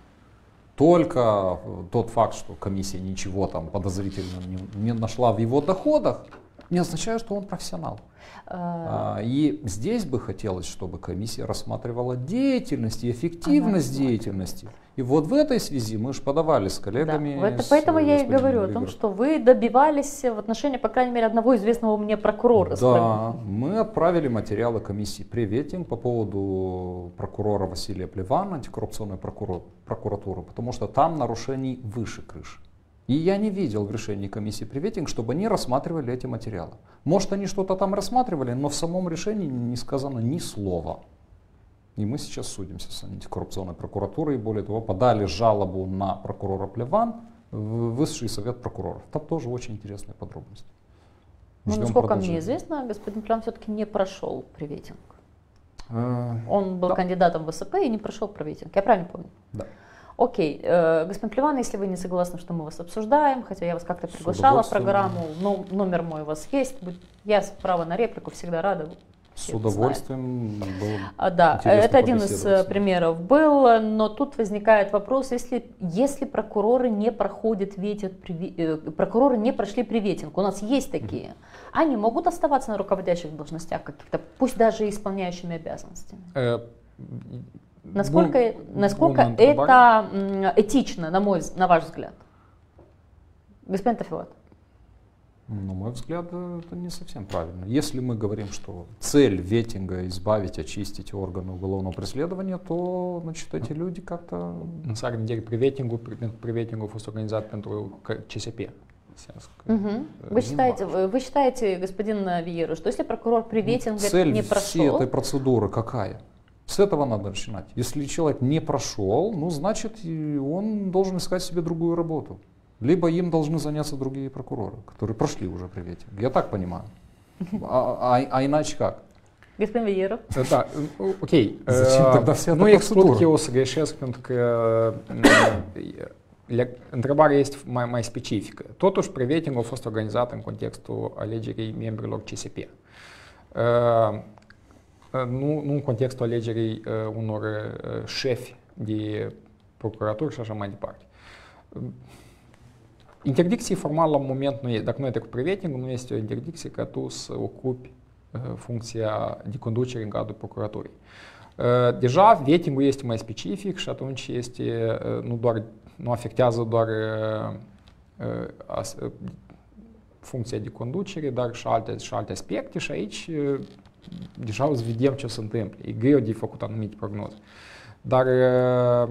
Только тот факт, что комиссия ничего там подозрительного не, не нашла в его доходах, не означает, что он профессионал. А, и здесь бы хотелось, чтобы комиссия рассматривала деятельность и эффективность ага, деятельности. И вот в этой связи мы же подавали с коллегами. Да, это, поэтому я и говорю Вигер. О том, что вы добивались в отношении, по крайней мере, одного известного мне прокурора. Да, мы отправили материалы комиссии «Приветинг» по поводу прокурора Василия Плевана, антикоррупционной прокур... прокуратуры, потому что там нарушений выше крыши. И я не видел в решении комиссии «Приветинг», чтобы они рассматривали эти материалы. Может, они что-то там рассматривали, но в самом решении не сказано ни слова. И мы сейчас судимся с антикоррупционной прокуратурой. И более того, подали жалобу на прокурора Плеван в Высший совет прокуроров. Там тоже очень интересные подробности. Ну, насколько мне известно, господин Плеван все-таки не прошел приветинг. Он был да. кандидатом в ВСП и не прошел приветинг. Я правильно помню? Да. Окей, э, господин Плеван, если вы не согласны, что мы вас обсуждаем, хотя я вас как-то приглашала в программу, но номер мой у вас есть, я право на реплику всегда рада. С удовольствием. А, да, это один из примеров был, но тут возникает вопрос, если, если прокуроры не проходят ветинг, э, прокуроры не прошли приветинг, у нас есть такие, mm-hmm. они могут оставаться на руководящих должностях каких-то, пусть даже исполняющими обязанностями? Насколько, бун, насколько бун это этично, на, мой, на ваш взгляд? Господин Тафилат. На мой взгляд, это не совсем правильно. Если мы говорим, что цель ветинга избавить, очистить органы уголовного преследования, то, значит, эти люди как-то... На самом деле, при ветингу, при, при ветингу организации pentru ЧСП. Угу. Вы, считаете, вы считаете, господин Виеру, что если прокурор при ветинге цель не прошел... всей этой процедуры какая? С этого надо начинать. Если человек не прошел, ну, значит, он должен искать себе другую работу. Либо им должны заняться другие прокуроры, которые прошли уже при ветинге. Я так понимаю. А, а, а иначе как? Господин Виеру. Да, окей. Зачем тогда вся эта процедура? Ну, explic eu să greșesc pentru că întrebarea este mai, mai specifică. Totuși, pre-vetting a fost organizat în contextul alegerii membrilor C S P. Nu, nu în contextul alegerii unor șefi de procuratură și așa mai departe. Interdicție formală la moment nu e, dacă nu e trecut pre-vetting, nu este o interdicție ca tu să ocupi uh, funcția de conducere în cadrul procuraturii. Uh, deja vetting-ul este mai specific și atunci este, uh, nu, doar, nu afectează doar uh, uh, as, uh, funcția de conducere, dar și alte, și alte aspecte și aici uh, deja o să vedem ce se întâmplă. E greu de făcut anumite prognoze. Dar uh,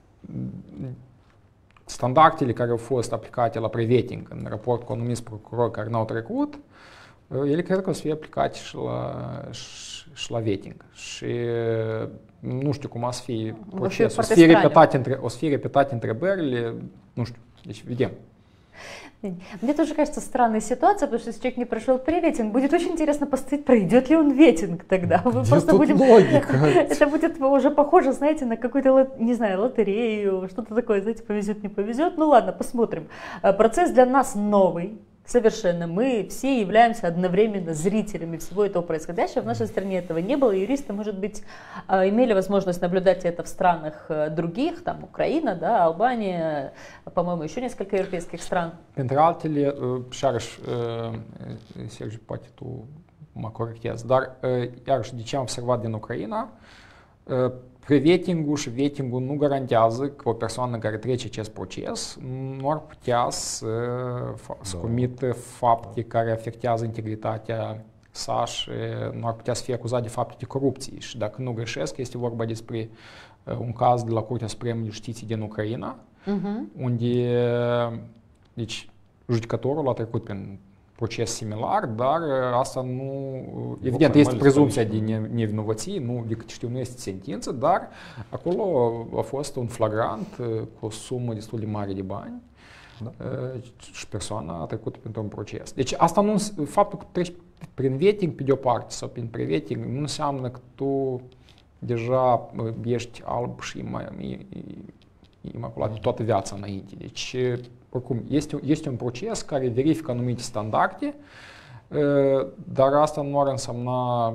standardele care au fost aplicate la pre-vetting în raport cu anumiți procurori care n-au trecut, ele cred că o să fie aplicate și la, și, și la vetting. Și nu știu cum o să fie procesul. O să fie repetate, între, o să fie repetate întrebările, nu știu, deci vedem. Мне тоже кажется странная ситуация, потому что если человек не прошел pre-ветинг, будет очень интересно посмотреть, пройдет ли он ветинг тогда. Мы просто будем... логика? Это будет уже похоже, знаете, на какую-то, не знаю, лотерею, что-то такое, знаете, повезет, не повезет. Ну ладно, посмотрим. Процесс для нас новый. Совершенно. Мы все являемся одновременно зрителями всего этого происходящего. В нашей стране этого не было. Юристы, может быть, имели возможность наблюдать это в странах других, там Украина, да, Албания, по-моему, еще несколько европейских стран. Pentru altele, și iarăși, Sergiu, poate tu mă corectezi, dar iarăși de ce am observat din Ucraina, pre-vetting-ul și vetting-ul nu garantează că o persoană care trece acest proces nu ar putea să, să comită fapte care afectează integritatea sa și nu ar putea să fie acuzat de fapte de corupție. Și dacă nu greșesc, este vorba despre un caz de la Curtea Supremă de Justiție din Ucraina, uh-huh. unde deci, judecătorul a trecut prin proces similar, dar asta nu, evident, este prezumția de nevinovăție, nu, de cât știu, nu este sentință, dar acolo a fost un flagrant cu o sumă destul de mare de bani, da. Și persoana a trecut printr-un proces. Deci asta nu, faptul că treci prin vetting pe de-o parte sau prin pre-vetting nu înseamnă că tu deja ești alb și imaculat toată viața înainte. Deci, oricum, este, este un proces care verifică anumite standarde, dar asta nu ar însemna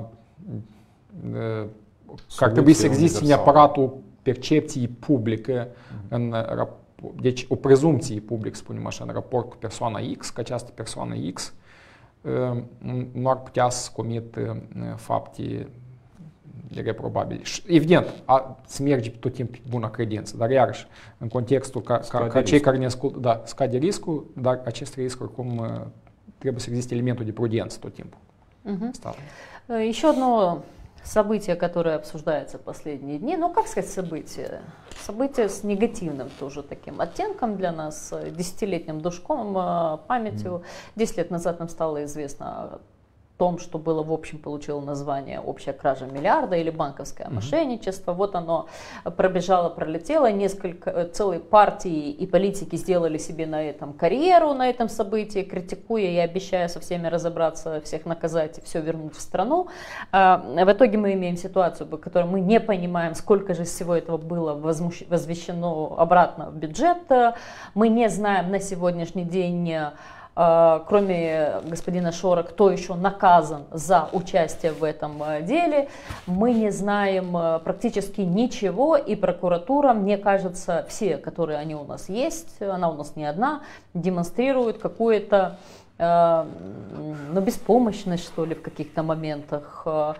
că ar trebui să existe neapărat o percepție publică, în, deci o prezumție publică, spunem așa, în raport cu persoana X, că această persoană X nu ar putea să comită fapte reprobabil. Evident, a, se merge tot timpul bună credință, dar iarăși, în contextul ca, ca, ca cei care ne ascultă, da, scade riscul, dar acest risc, oricum, trebuie să existe elementul de prudență tot timpul. Угу. Еще одно событие, которое обсуждается в последние дни, ну, как сказать событие? Событие с негативным тоже таким оттенком для нас, десятилетним душком, памятью. Десять лет назад нам стало известно том, что было, в общем, получило название «Общая кража миллиарда» или «Банковское мошенничество». Mm-hmm. Вот оно пробежало, пролетело. Несколько, целые партии и политики сделали себе на этом карьеру, на этом событии, критикуя и обещая со всеми разобраться, всех наказать и все вернуть в страну. В итоге мы имеем ситуацию, в которой мы не понимаем, сколько же всего этого было возвещено обратно в бюджет. Мы не знаем на сегодняшний день, кроме господина Шора, кто еще наказан за участие в этом деле. Мы не знаем практически ничего, и прокуратура, мне кажется, все, которые они у нас есть, она у нас не одна, демонстрирует какую-то э, ну, беспомощность, что ли, в каких-то моментах.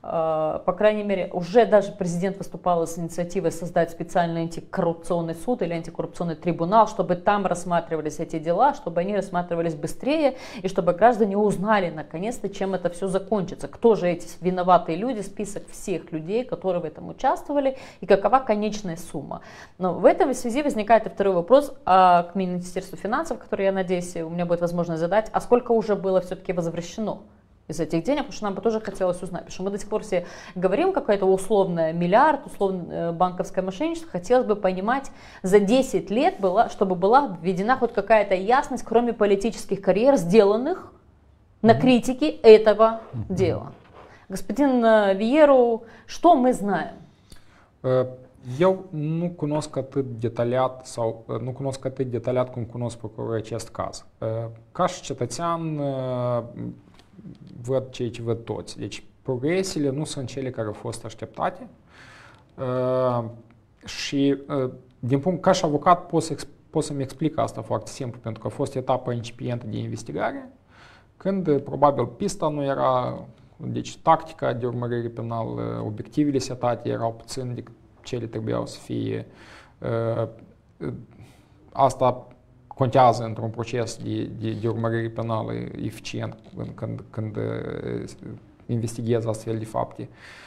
по крайней мере, уже даже президент выступал с инициативой создать специальный антикоррупционный суд или антикоррупционный трибунал, чтобы там рассматривались эти дела, чтобы они рассматривались быстрее, и чтобы граждане узнали наконец-то, чем это все закончится, кто же эти виноватые люди, список всех людей, которые в этом участвовали, и какова конечная сумма. Но в этой связи возникает и второй вопрос а, к Министерству финансов, который, я надеюсь, у меня будет возможность задать, а сколько уже было все-таки возвращено из этих денег, потому что нам бы тоже хотелось узнать, потому что мы до сих пор все говорим, какая-то условная миллиард, условное банковское мошенничество, хотелось бы понимать, за десять лет была, чтобы была введена хоть какая-то ясность, кроме политических карьер, сделанных на критике этого дела. Господин Vieru, что мы знаем? Eu nu cunosc atât detaliat sau nu cunosc atât detaliat cum cunosc procurorul acest caz. Ca și cetățean văd ceea ce văd toți. Deci progresele nu sunt cele care au fost așteptate și din punct ca și avocat pot, să, pot să-mi explic asta foarte simplu, pentru că a fost etapa incipientă de investigare, când probabil pista nu era, deci tactica de urmărire penală, obiectivele setate erau puțin decât cele trebuiau să fie. Asta contează într-un proces de, de, de urmărire penală eficient când, când investighezi astfel de fapte.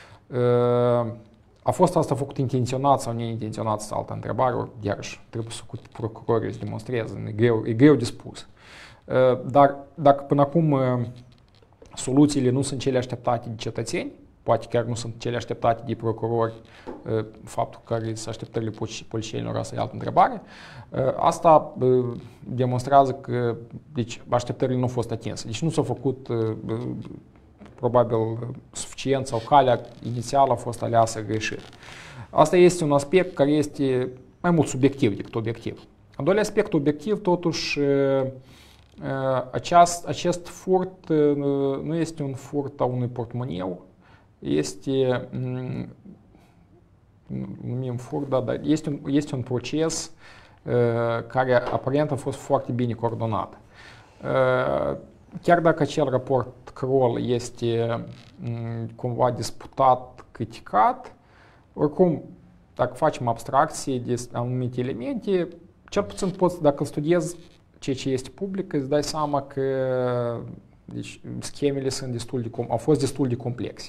A fost asta făcut intenționat sau neintenționat, este altă întrebare, iarăși trebuie să procurorii să demonstreze, e greu, e greu de spus. Dar dacă până acum soluțiile nu sunt cele așteptate de cetățeni, poate chiar nu sunt cele așteptate de procurori, faptul care sunt așteptările polițienilor, asta e altă întrebare. Asta demonstrează că deci, așteptările nu au fost atinse. Deci nu s-a făcut probabil suficient sau calea inițială a fost aleasă greșit. Asta este un aspect care este mai mult subiectiv decât obiectiv. Al doilea aspect obiectiv, totuși, acest, acest furt nu este un furt a unui portmoneu, este, numim furt, da, dar este un, este un proces care aparent a fost foarte bine coordonat. Chiar dacă acel raport Kroll este cumva disputat, criticat, oricum, dacă facem abstracție de anumite elemente, cel puțin poți, dacă îl studiezi ceea ce este public, îți dai seama că deci, schemele sunt destul de, au fost destul de complexe,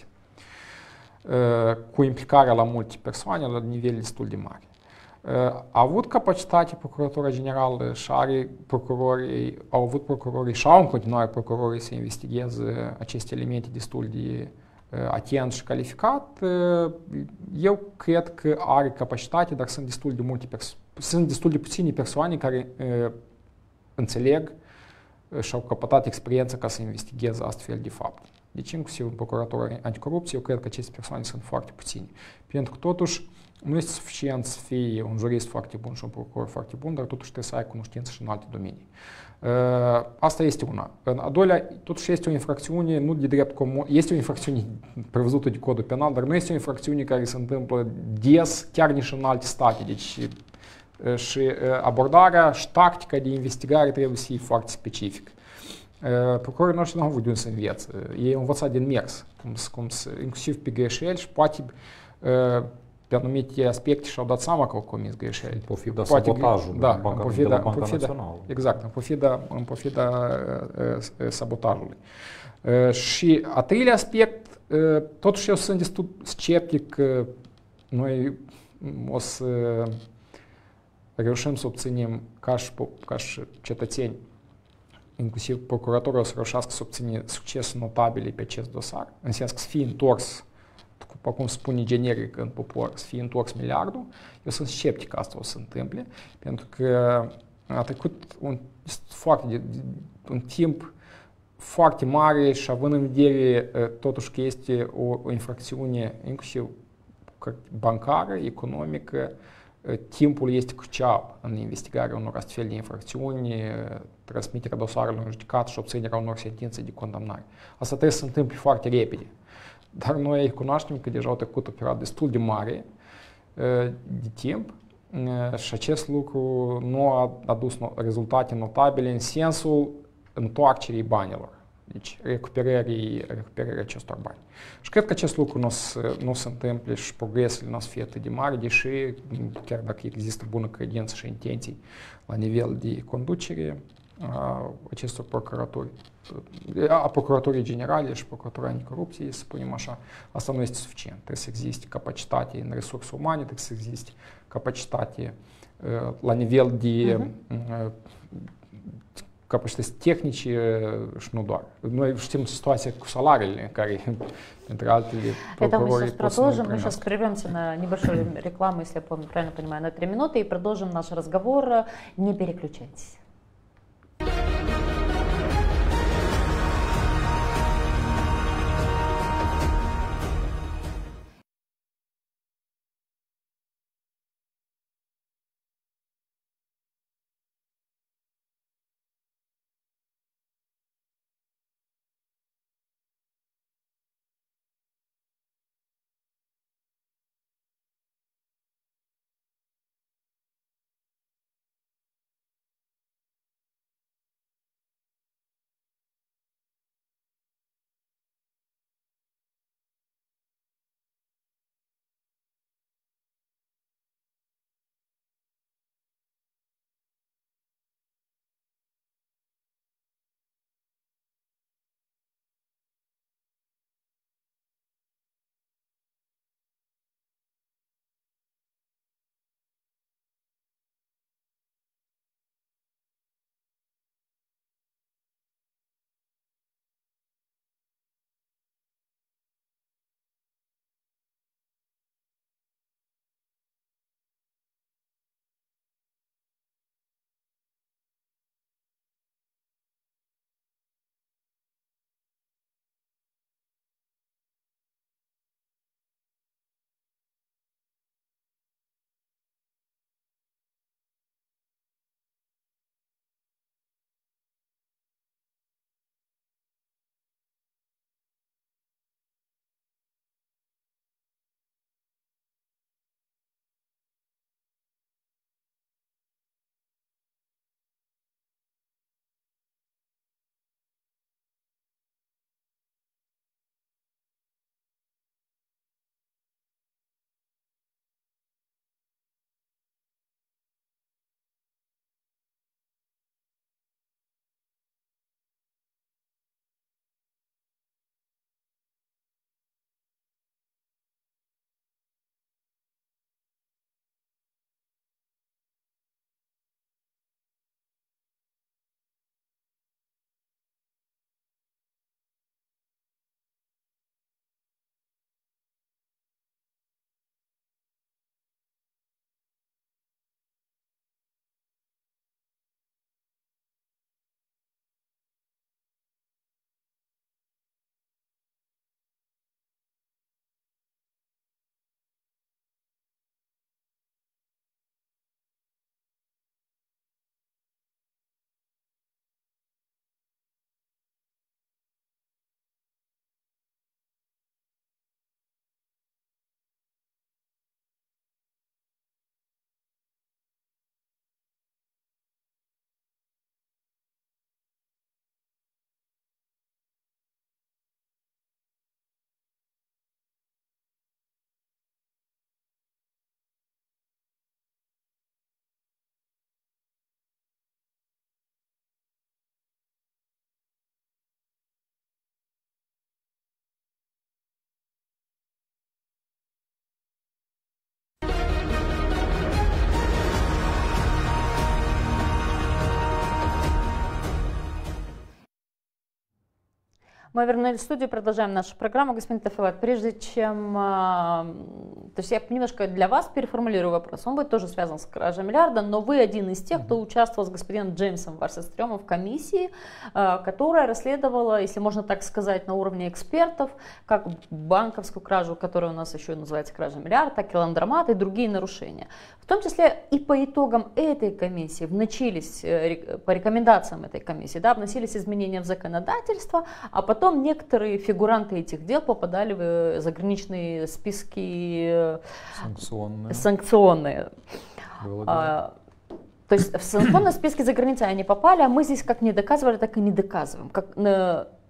cu implicarea la multe persoane la nivel destul de mare. A avut capacitate Procuratura Generală și are procurorii, au avut procurorii și au în continuare procurorii să investigheze aceste elemente destul de atent și calificat. Eu cred că are capacitate, dar sunt destul de multe sunt destul de puține persoane care înțeleg și au căpătat experiență ca să investigheze astfel de fapte. Deci inclusiv în Procuratura Anticorupție, eu cred că aceste persoane sunt foarte puține. Pentru că totuși nu este suficient să fii un jurist foarte bun și un procuror foarte bun, dar totuși trebuie să ai cunoștință și în alte domenii. Asta este una. În a doilea, totuși este o infracțiune, nu de drept comun, este o infracțiune prevăzută de codul penal, dar nu este o infracțiune care se întâmplă des, chiar nici în alte state. Deci și abordarea și tactica de investigare trebuie să fie foarte specifică. Procurorii noștri nu au avut de unde să învețe. Ei au învățat din mers, cum, cum să, inclusiv pe greșeli și poate pe anumite aspecte și-au dat seama că au comis greșeli. În pofida sabotajului da, Banca, în pofida, de la Banca în pofida, Națională. Exact, în pofida, în pofida uh, sabotajului. Uh, și a treilea aspect, uh, totuși eu sunt destul sceptic că noi o să reușim să obținem ca și, ca și cetățeni, inclusiv procuratorul, o să reușească să obține succes notabile pe acest dosar, în sens că să fie întors, după cum spune generic în popor, să fie întors miliardul. Eu sunt sceptic că asta o să se întâmple, pentru că a trecut un, foarte, un timp foarte mare și având în vedere totuși că este o, o infracțiune inclusiv bancară, economică, timpul este crucial în investigarea unor astfel de infracțiuni, transmiterea dosarelor în judecat și obținerea unor sentințe de condamnare. Asta trebuie să se întâmple foarte repede. Dar noi cunoaștem că deja au trecut o perioadă destul de mare de timp și acest lucru nu a adus rezultate notabile în sensul întoarcerii banilor. deci recuperării, recuperării acestor bani. Și cred că acest lucru nu se, nu se întâmplă și progresele nu o să fie atât de mari, deși chiar dacă există bună credință și intenții la nivel de conducere a acestor procuraturi, a Procuraturii Generale și Procuratura Anticorupție, să spunem așa, asta nu este suficient. Trebuie să existe capacitate în resurse umane, trebuie să existe capacitate la nivel de uh-huh. capacități tehnice și nu doar. Noi știm situația cu salariile, care, între altele, прокуроrii pot să продолжим. Мы сейчас прервемся на небольшую рекламу, если я правильно понимаю, на три минуты, и продолжим наш разговор. Не переключайтесь. Мы вернулись в студию, продолжаем нашу программу. Господин Тафилат, прежде чем... То есть я немножко для вас переформулирую вопрос. Он будет тоже связан с кражей миллиарда, но вы один из тех, кто участвовал с господином Джеймсом Варсестрёмом в комиссии, которая расследовала, если можно так сказать, на уровне экспертов, как банковскую кражу, которая у нас еще называется кража миллиарда, так и ландромат и другие нарушения. В том числе и по итогам этой комиссии вносились, по рекомендациям этой комиссии, да, вносились изменения в законодательство, а потом некоторые фигуранты этих дел попадали в заграничные списки санкционные. санкционные. А, то есть в санкционные списки за границей они попали, а мы здесь как не доказывали, так и не доказываем. Как,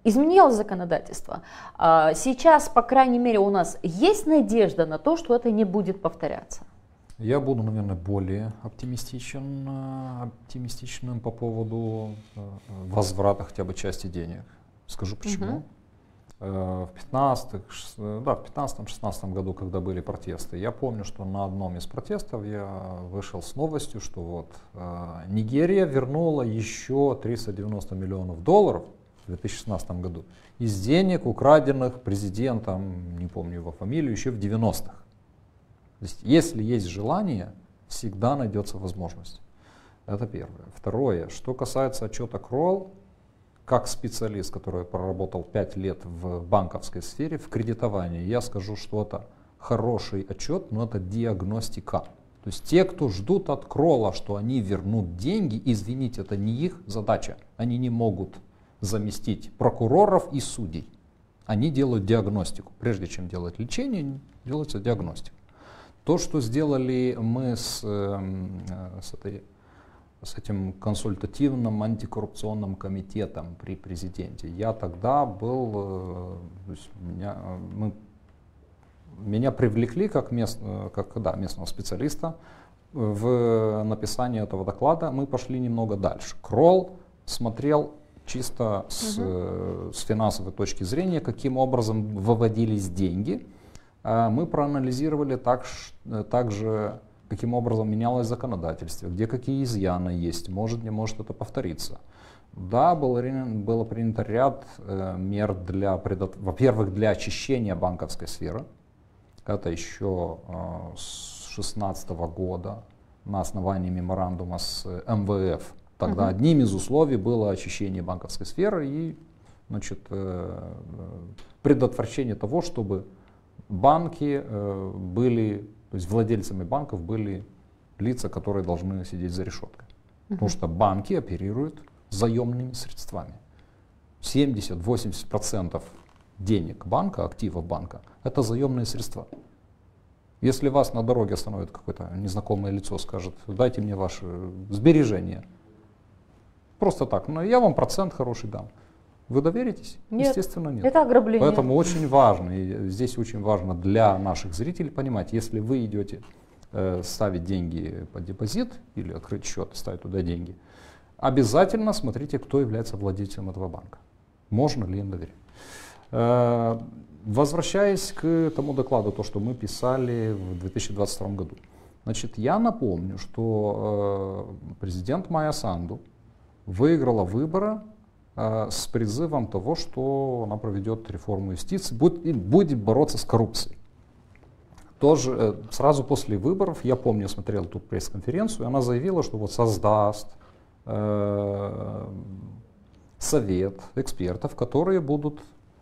изменилось законодательство. Сейчас, по крайней мере, у нас есть надежда на то, что это не будет повторяться. Я буду, наверное, более оптимистичен, оптимистичным по поводу возврата хотя бы части денег. Скажу почему. Угу. В пятнадцатом-шестнадцатом году, когда были протесты, я помню, что на одном из протестов я вышел с новостью, что вот э, Нигерия вернула еще триста девяносто миллионов долларов в две тысячи шестнадцатом году из денег, украденных президентом, не помню его фамилию, еще в девяностых. То есть, если есть желание, всегда найдется возможность. Это первое. Второе, что касается отчета Kroll, как специалист, который проработал пять лет в банковской сфере, в кредитовании, я скажу, что это хороший отчет, но это диагностика. То есть те, кто ждут от Кролла, что они вернут деньги, извините, это не их задача. Они не могут заместить прокуроров и судей. Они делают диагностику. Прежде чем делать лечение, делается диагностика. То, что сделали мы с, с этой с этим консультативным антикоррупционным комитетом при президенте. Я тогда был, то есть меня, мы, меня привлекли как, мест, как да, местного специалиста в написании этого доклада. Мы пошли немного дальше. Кролл смотрел чисто с, угу. с финансовой точки зрения, каким образом выводились деньги. Мы проанализировали так, также каким образом менялось законодательство, где какие изъяны есть, может, не может это повториться. Да, было, было принято ряд э, мер для, предот... во-первых, для очищения банковской сферы. Это еще э, с две тысячи шестнадцатого года на основании меморандума с эм вэ эф. Тогда uh-huh. одним из условий было очищение банковской сферы и, значит, э, предотвращение того, чтобы банки э, были... То есть владельцами банков были лица, которые должны сидеть за решеткой. Uh-huh. Потому что банки оперируют заемными средствами. семьдесят-восемьдесят процентов денег банка, активов банка, это заемные средства. Если вас на дороге остановит какое-то незнакомое лицо, скажет, дайте мне ваши сбережения. Просто так, но я вам процент хороший дам. Вы доверитесь? Нет, естественно, нет. Это ограбление. Поэтому очень важно, и здесь очень важно для наших зрителей понимать, если вы идете э, ставить деньги под депозит или открыть счет, ставить туда деньги, обязательно смотрите, кто является владельцем этого банка. Можно ли им доверять. Э, возвращаясь к тому докладу, то, что мы писали в две тысячи двадцать втором году. Значит, я напомню, что э, президент Майя Санду выиграла выборы с призывом того, что она проведет реформу юстиции, будет, будет бороться с коррупцией. Тоже сразу после выборов, я помню, я смотрел ту пресс-конференцию, она заявила, что вот создаст э, совет экспертов, которые будут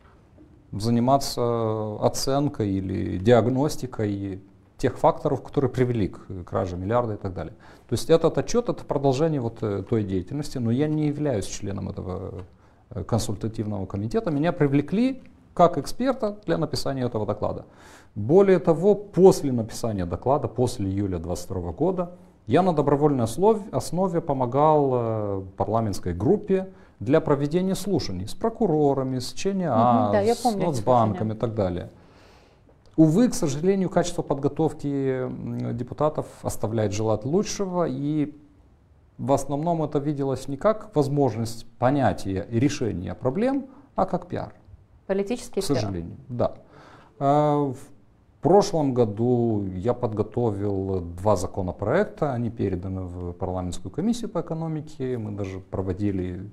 заниматься оценкой или диагностикой тех факторов, которые привели к краже миллиарда и так далее. То есть этот отчет — это продолжение вот той деятельности, но я не являюсь членом этого консультативного комитета. Меня привлекли как эксперта для написания этого доклада. Более того, после написания доклада, после июля две тысячи двадцать второго года, я на добровольной основе помогал парламентской группе для проведения слушаний с прокурорами, с ЧНА, угу, да, с Нацбанком и так далее. Увы, к сожалению, качество подготовки депутатов оставляет желать лучшего, и в основном это виделось не как возможность понятия и решения проблем, а как пиар. Политический пиар. К сожалению, да. В прошлом году я подготовил два законопроекта, они переданы в парламентскую комиссию по экономике, мы даже проводили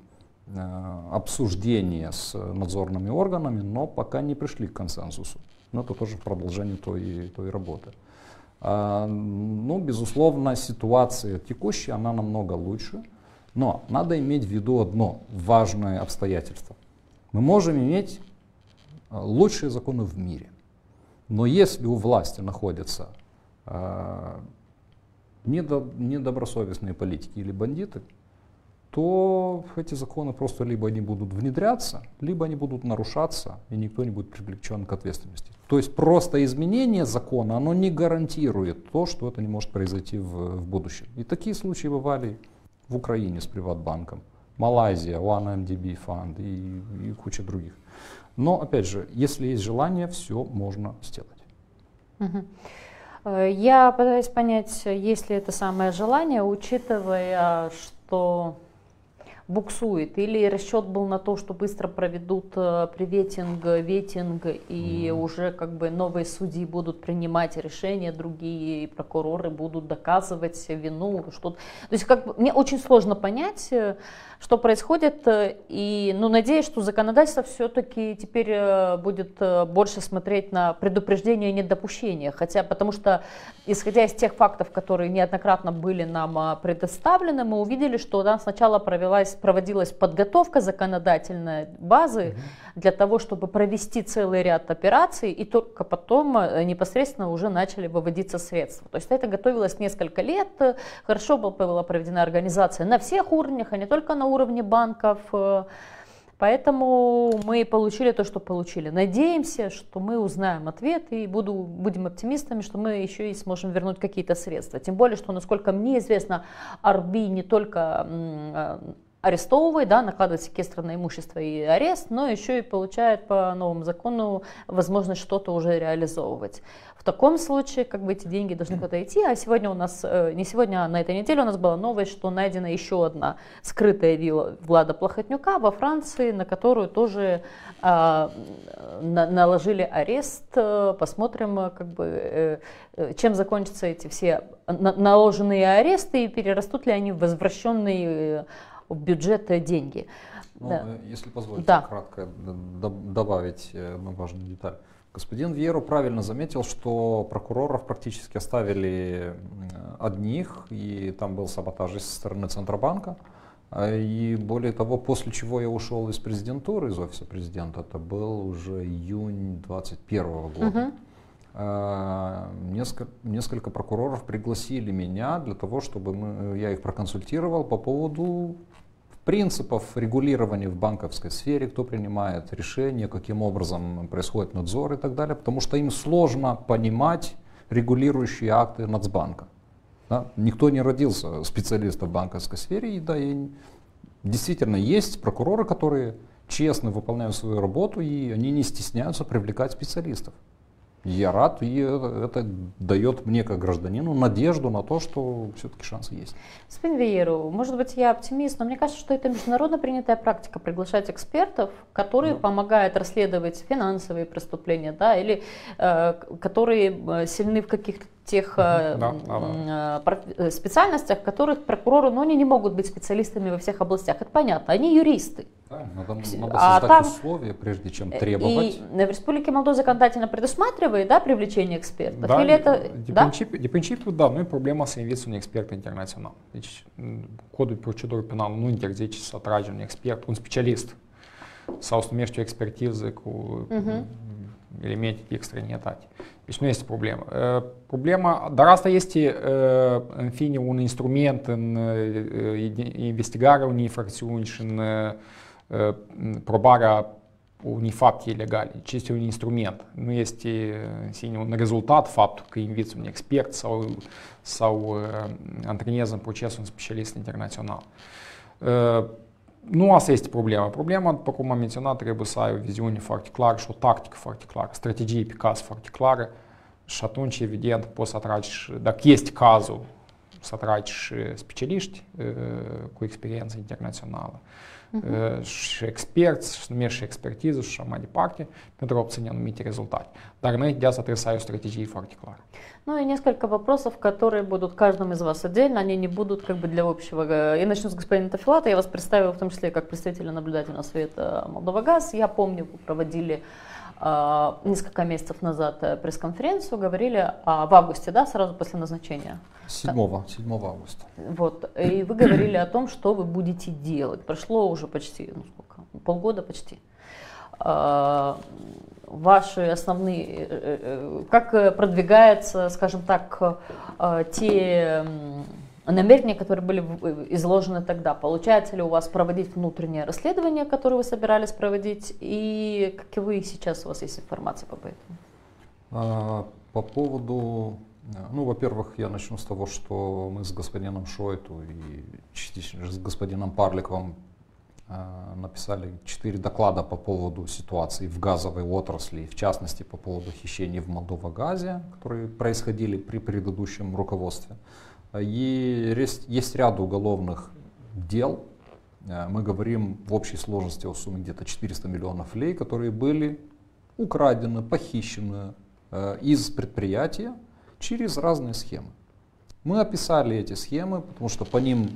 обсуждение с надзорными органами, но пока не пришли к консенсусу. Но это тоже в продолжении той, той работы. А, ну, безусловно, ситуация текущая, она намного лучше. Но надо иметь в виду одно важное обстоятельство. Мы можем иметь лучшие законы в мире. Но если у власти находятся а, недо, недобросовестные политики или бандиты, то эти законы просто либо они будут внедряться, либо они будут нарушаться, и никто не будет привлечен к ответственности. То есть просто изменение закона, оно не гарантирует то, что это не может произойти в, в будущем. И такие случаи бывали в Украине с Приватбанком. Малайзия, OneMDB фонд и, и куча других. Но, опять же, если есть желание, все можно сделать. Угу. Я пытаюсь понять, есть ли это самое желание, учитывая, что буксует, или расчет был на то, что быстро проведут приветинг, ветинг, и mm. уже как бы новые судьи будут принимать решения, другие прокуроры будут доказывать вину, что-то. То есть как бы, мне очень сложно понять, что происходит, и ну, надеюсь, что законодательство все-таки теперь будет больше смотреть на предупреждение и недопущение, хотя потому что, исходя из тех фактов, которые неоднократно были нам предоставлены, мы увидели, что там сначала провелась, проводилась подготовка законодательной базы mm-hmm. для того, чтобы провести целый ряд операций, и только потом непосредственно уже начали выводиться средства. То есть это готовилось несколько лет, хорошо была проведена организация на всех уровнях, а не только на уровне банков, поэтому мы получили то, что получили. Надеемся, что мы узнаем ответ и буду, будем оптимистами, что мы еще и сможем вернуть какие-то средства. Тем более, что, насколько мне известно, ар би не только арестовывает, да, накладывает секвестр на имущество и арест, но еще и получает по новому закону возможность что-то уже реализовывать. В таком случае, как бы эти деньги должны куда-то идти, а сегодня у нас, не сегодня, а на этой неделе у нас была новость, что найдена еще одна скрытая вилла Влада Плохотнюка во Франции, на которую тоже э, на, наложили арест. Посмотрим, как бы, э, чем закончатся эти все на, наложенные аресты и перерастут ли они в возвращенные в бюджет деньги. Ну, да. Если позволите, да. кратко добавить одну важную деталь. Господин Вьеро правильно заметил, что прокуроров практически оставили одних, и там был саботаж со стороны Центробанка. И более того, после чего я ушел из президентуры, из офиса президента, это был уже июнь двадцать первого года. Угу. Несколько, несколько прокуроров пригласили меня для того, чтобы мы, я их проконсультировал по поводу принципов регулирования в банковской сфере, кто принимает решения, каким образом происходит надзор и так далее, потому что им сложно понимать регулирующие акты Нацбанка. Да? Никто не родился специалистом в банковской сфере, и, да, и действительно есть прокуроры, которые честно выполняют свою работу, и они не стесняются привлекать специалистов. Я рад, и это, это дает мне, как гражданину, надежду на то, что все-таки шансы есть. Господин Вьеро, может быть, я оптимист, но мне кажется, что это международно принятая практика приглашать экспертов, которые да. помогают расследовать финансовые преступления, да, или э, которые сильны в каких-то тех э, да, да, да. специальностях, в которых прокуроры, ну, они не могут быть специалистами во всех областях. Это понятно, они юристы. Да, надо, надо создать а там, условия, прежде чем требовать. И в Республике Молдова законодательно предусматривает, да, привлечение экспертов? Да, или это, de да? Principiu, de principiu, da, nu e problema să inviți un expert internațional. Deci, codul de procedură penală nu interzice să atragi un expert, un specialist, sau să numești o expertiză cu uh-huh. elemente de extranietate. Deci nu este problemă. Problema, dar asta este, în fine, un instrument în investigarea unei infracțiuni și în probarea unui fapt ilegal. Deci este un instrument. Nu este în sine un rezultat faptul că inviți un expert sau, sau antrenezi în proces un specialist internațional. Nu asta este problema. Problema, după cum am menționat, trebuie să ai o viziune foarte clară și o tactică foarte clară, strategie pe caz foarte clară și atunci, evident, poți să atragi, dacă este cazul, să atragi și specialiști cu experiență internațională. Uh-huh. Și experți, și numești și expertiză și așa mai departe, pentru a obține anumite rezultate. Dar înainte de asta trebuie să ai o strategie foarte clară. Ну и несколько вопросов, которые будут каждому из вас отдельно, они не будут как бы для общего. Я начну с господина Тафилата, я вас представила в том числе как представителя наблюдательного совета Молдовагаз. Я помню, вы проводили э, несколько месяцев назад пресс-конференцию, говорили а, в августе, да, сразу после назначения? седьмого августа. Вот, и вы говорили о том, что вы будете делать. Прошло уже почти, ну сколько, полгода почти. Э, ваши основные, как продвигаются, скажем так, те намерения, которые были изложены тогда? Получается ли у вас проводить внутреннее расследование, которое вы собирались проводить, и каковы сейчас у вас есть информация по этому? По поводу, ну, во-первых, я начну с того, что мы с господином Шойту и частично с господином Парликовым написали четыре доклада по поводу ситуации в газовой отрасли, в частности по поводу хищений в Молдовагазе, которые происходили при предыдущем руководстве. И есть ряд уголовных дел. Мы говорим в общей сложности о сумме где-то четыреста миллионов лей, которые были украдены, похищены из предприятия через разные схемы. Мы описали эти схемы, потому что по ним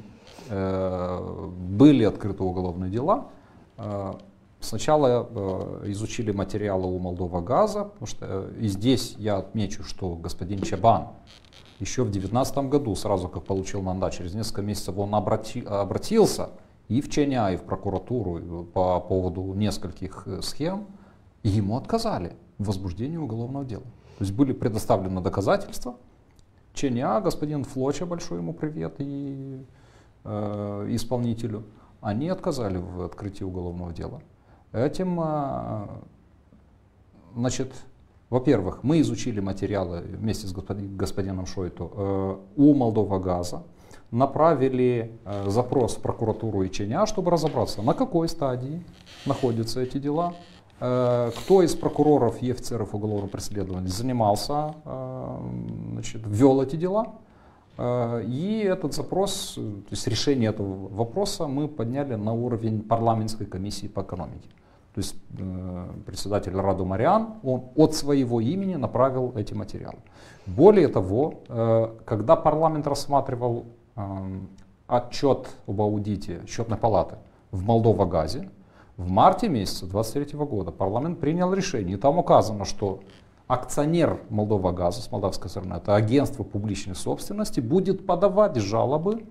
э, были открыты уголовные дела. Э, сначала э, изучили материалы у Молдовагаза, потому что э, и здесь я отмечу, что господин Чабан еще в две тысячи девятнадцатом году, сразу как получил мандат, через несколько месяцев он обрати, обратился и в ЧНА, и в прокуратуру по поводу нескольких схем, и ему отказали в возбуждении уголовного дела. То есть были предоставлены доказательства. ЧНА, господин Флоча, большой ему привет, и э, исполнителю, они отказали в открытии уголовного дела. Этим, э, значит, во-первых, мы изучили материалы вместе с господин, господином Шойто э, у Молдовагаза, направили э, запрос в прокуратуру и ЧНА, чтобы разобраться, на какой стадии находятся эти дела. Кто из прокуроров и офицеров уголовного преследования занимался, значит, вел эти дела. И этот запрос, то есть решение этого вопроса мы подняли на уровень парламентской комиссии по экономике. То есть председатель Раду Мариан, он от своего имени направил эти материалы. Более того, когда парламент рассматривал отчет об аудите счетной палаты в Молдовагазе, в марте месяце две тысячи двадцать третьего года парламент принял решение, и там указано, что акционер Молдовагаза с молдавской стороны, это агентство публичной собственности, будет подавать жалобы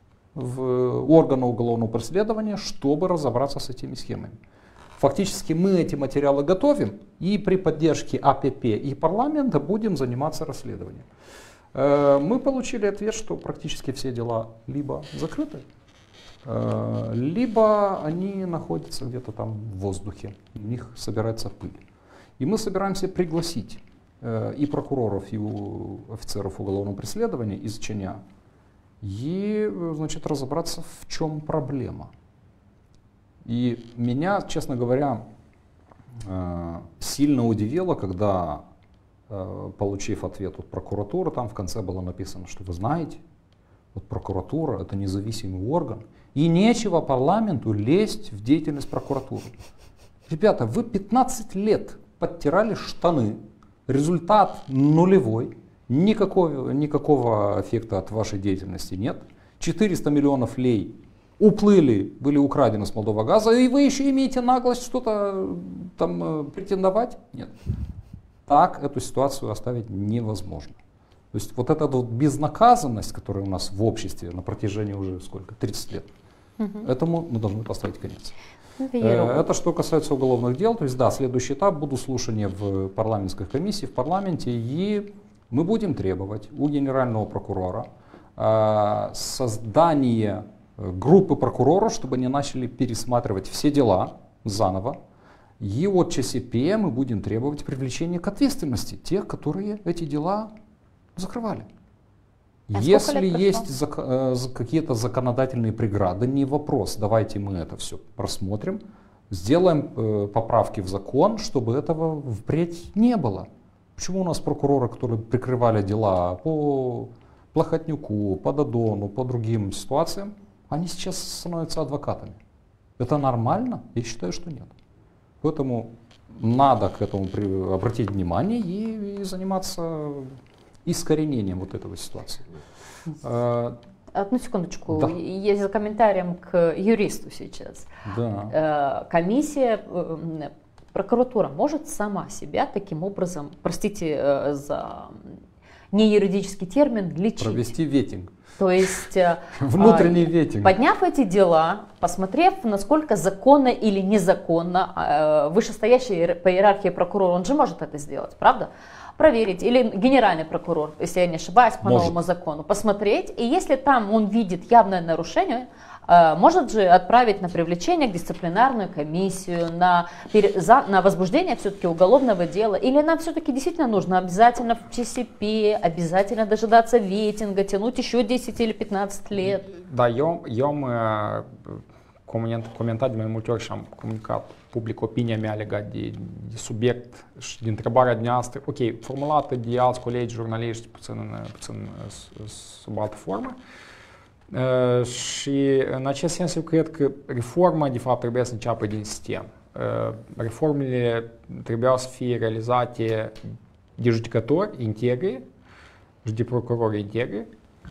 в органы уголовного преследования, чтобы разобраться с этими схемами. Фактически мы эти материалы готовим, и при поддержке АПП и парламента будем заниматься расследованием. Мы получили ответ, что практически все дела либо закрыты, либо они находятся где-то там в воздухе, у них собирается пыль. И мы собираемся пригласить и прокуроров, и офицеров уголовного преследования из ЧНА, и, значит, разобраться, в чем проблема. И меня, честно говоря, сильно удивило, когда, получив ответ от прокуратуры, там в конце было написано, что вы знаете, вот прокуратура — это независимый орган, и нечего парламенту лезть в деятельность прокуратуры. Ребята, вы пятнадцать лет подтирали штаны, результат нулевой, никакого, никакого эффекта от вашей деятельности нет. четыреста миллионов лей уплыли, были украдены с Молдовагаза, и вы еще имеете наглость что-то там претендовать? Нет. Так эту ситуацию оставить невозможно. То есть вот эта вот безнаказанность, которая у нас в обществе на протяжении уже сколько, тридцати лет, угу. этому мы должны поставить конец. Веру. Это что касается уголовных дел. То есть да, следующий этап, будут слушания в парламентской комиссии, в парламенте, и мы будем требовать у генерального прокурора э, создание группы прокуроров, чтобы они начали пересматривать все дела заново. И от ЧСП мы будем требовать привлечения к ответственности тех, которые эти дела закрывали. А если есть зак э, какие-то законодательные преграды, не вопрос, давайте мы это все просмотрим, сделаем э, поправки в закон, чтобы этого впредь не было. Почему у нас прокуроры, которые прикрывали дела по Плохотнюку, по Додону, по другим ситуациям, они сейчас становятся адвокатами? Это нормально? Я считаю, что нет. Поэтому надо к этому обратить внимание и, и заниматься искоренением вот этой ситуации. Одну секундочку. Да. Я за комментарием к юристу сейчас. Да. Комиссия, прокуратура может сама себя таким образом, простите за неюридический термин, лечить? Провести ветинг. То есть, внутренний ветинг. Подняв эти дела, посмотрев, насколько законно или незаконно вышестоящий по иерархии прокурор, он же может это сделать, правда? Проверить, или генеральный прокурор, если я не ошибаюсь, по может. новому закону, посмотреть, и если там он видит явное нарушение, может же отправить на привлечение к дисциплинарную комиссию, на, на возбуждение все-таки уголовного дела, или нам все-таки действительно нужно обязательно в ЧСП, обязательно дожидаться ветинга, тянуть еще десять или пятнадцать лет? Да, я, я comentat de mai multe ori și am comunicat public opinia mea legat de, de subiect și de întrebarea dumneavoastră, ok, formulată de alți colegi jurnaliști puțin, puțin sub altă formă. Uh, și în acest sens eu cred că reforma de fapt trebuie să înceapă din sistem. Uh, reformele trebuiau să fie realizate de judecători integri și de procurori integri.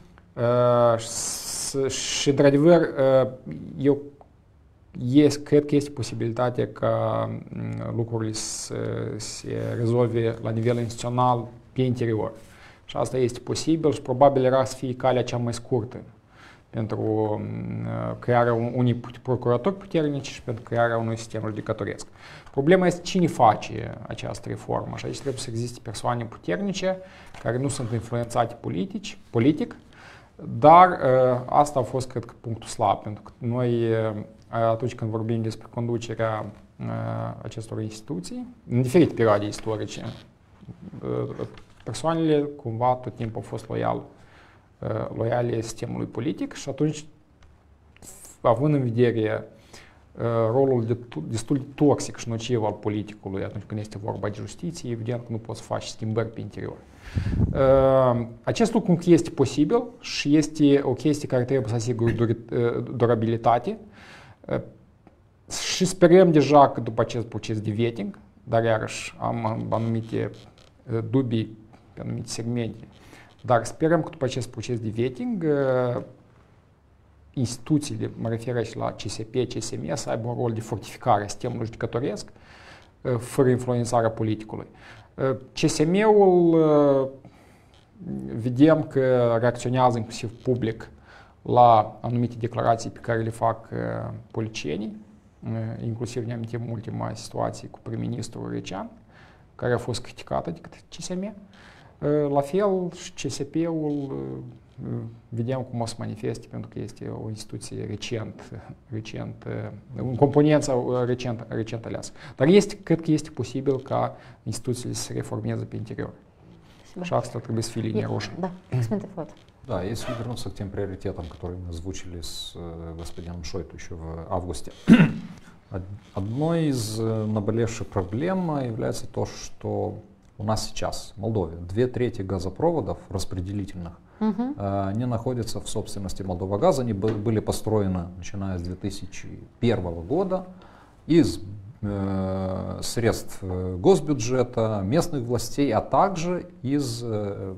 Uh, și într-adevăr uh, eu Este, cred că este posibilitatea ca lucrurile să se rezolve la nivel instituțional pe interior. Și asta este posibil și probabil era să fie calea cea mai scurtă pentru crearea unui procuratori puternici și pentru crearea unui sistem judecătoresc. Problema este cine face această reformă și aici trebuie să existe persoane puternice care nu sunt influențate politici, politic, dar asta a fost, cred că, punctul slab, pentru că noi atunci când vorbim despre conducerea uh, acestor instituții, în diferite perioade istorice, uh, persoanele cumva tot timpul au fost loial, uh, loiale sistemului politic și atunci, având în vedere uh, rolul de, destul de toxic și nociv al politicului atunci când este vorba de justiție, evident că nu poți să faci schimbări pe interior. Uh, acest lucru este posibil și este o chestie care trebuie să asigure dur, uh, durabilitate. Și sperăm deja că după acest proces de vetting, dar iarăși am anumite dubii pe anumite segmente, dar sperăm că după acest proces de vetting instituțiile, mă refer aici la C S P, C S M, să aibă un rol de fortificare a sistemului judecătoresc fără influențarea politicului. C S M-ul vedem că reacționează inclusiv public la anumite declarații pe care le fac uh, policienii, uh, inclusiv ne amintim ultima situație cu prim-ministrul Recean, care a fost criticată de către C S M. Uh, la fel și C S P-ul uh, vedem cum o să manifeste, pentru că este o instituție recent, recent uh, în componența uh, recent, recent aleasă. Dar este, cred că este posibil ca instituțiile să se reformeze pe interior. Да. Și asta trebuie să fie linia roșie. Да, господин Флот. Да, если вернуться к тем приоритетам, которые мы озвучили с господином Шойто еще в августе, одной из наболевших проблем является то, что у нас сейчас в Молдове две трети газопроводов распределительных uh-huh. не находятся в собственности Молдовагаза. Они были построены, начиная с две тысячи первого года, из э, средств госбюджета, местных властей, а также из э,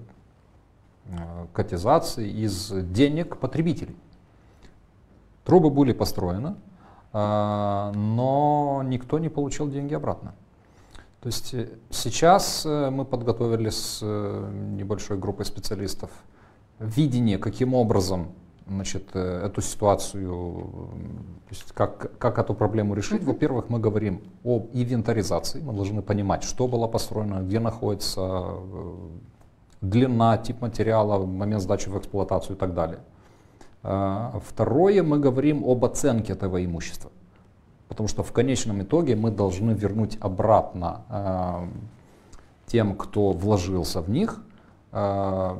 котизации, из денег потребителей. Трубы были построены, э, но никто не получил деньги обратно. То есть сейчас мы подготовили с небольшой группой специалистов видение, каким образом, значит, эту ситуацию, то есть как, как эту проблему решить. Uh-huh. Во-первых, мы говорим об инвентаризации. Мы должны понимать, что было построено, где находится длина, тип материала, момент сдачи в эксплуатацию и так далее. Второе, мы говорим об оценке этого имущества. Потому что в конечном итоге мы должны вернуть обратно э, тем, кто вложился в них, э,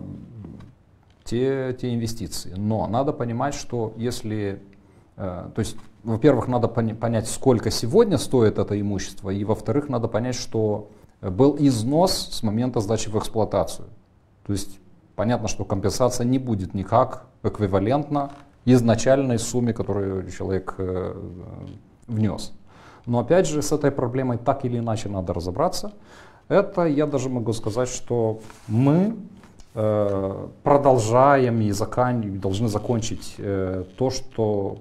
те, те инвестиции. Но надо понимать, что если, э, то есть, во-первых, надо пони- понять, сколько сегодня стоит это имущество, и во-вторых, надо понять, что был износ с момента сдачи в эксплуатацию. То есть понятно, что компенсация не будет никак эквивалентна изначальной сумме, которую человек э, внес. Но опять же с этой проблемой так или иначе надо разобраться. Это я даже могу сказать, что мы э, продолжаем и закан... должны закончить э, то, что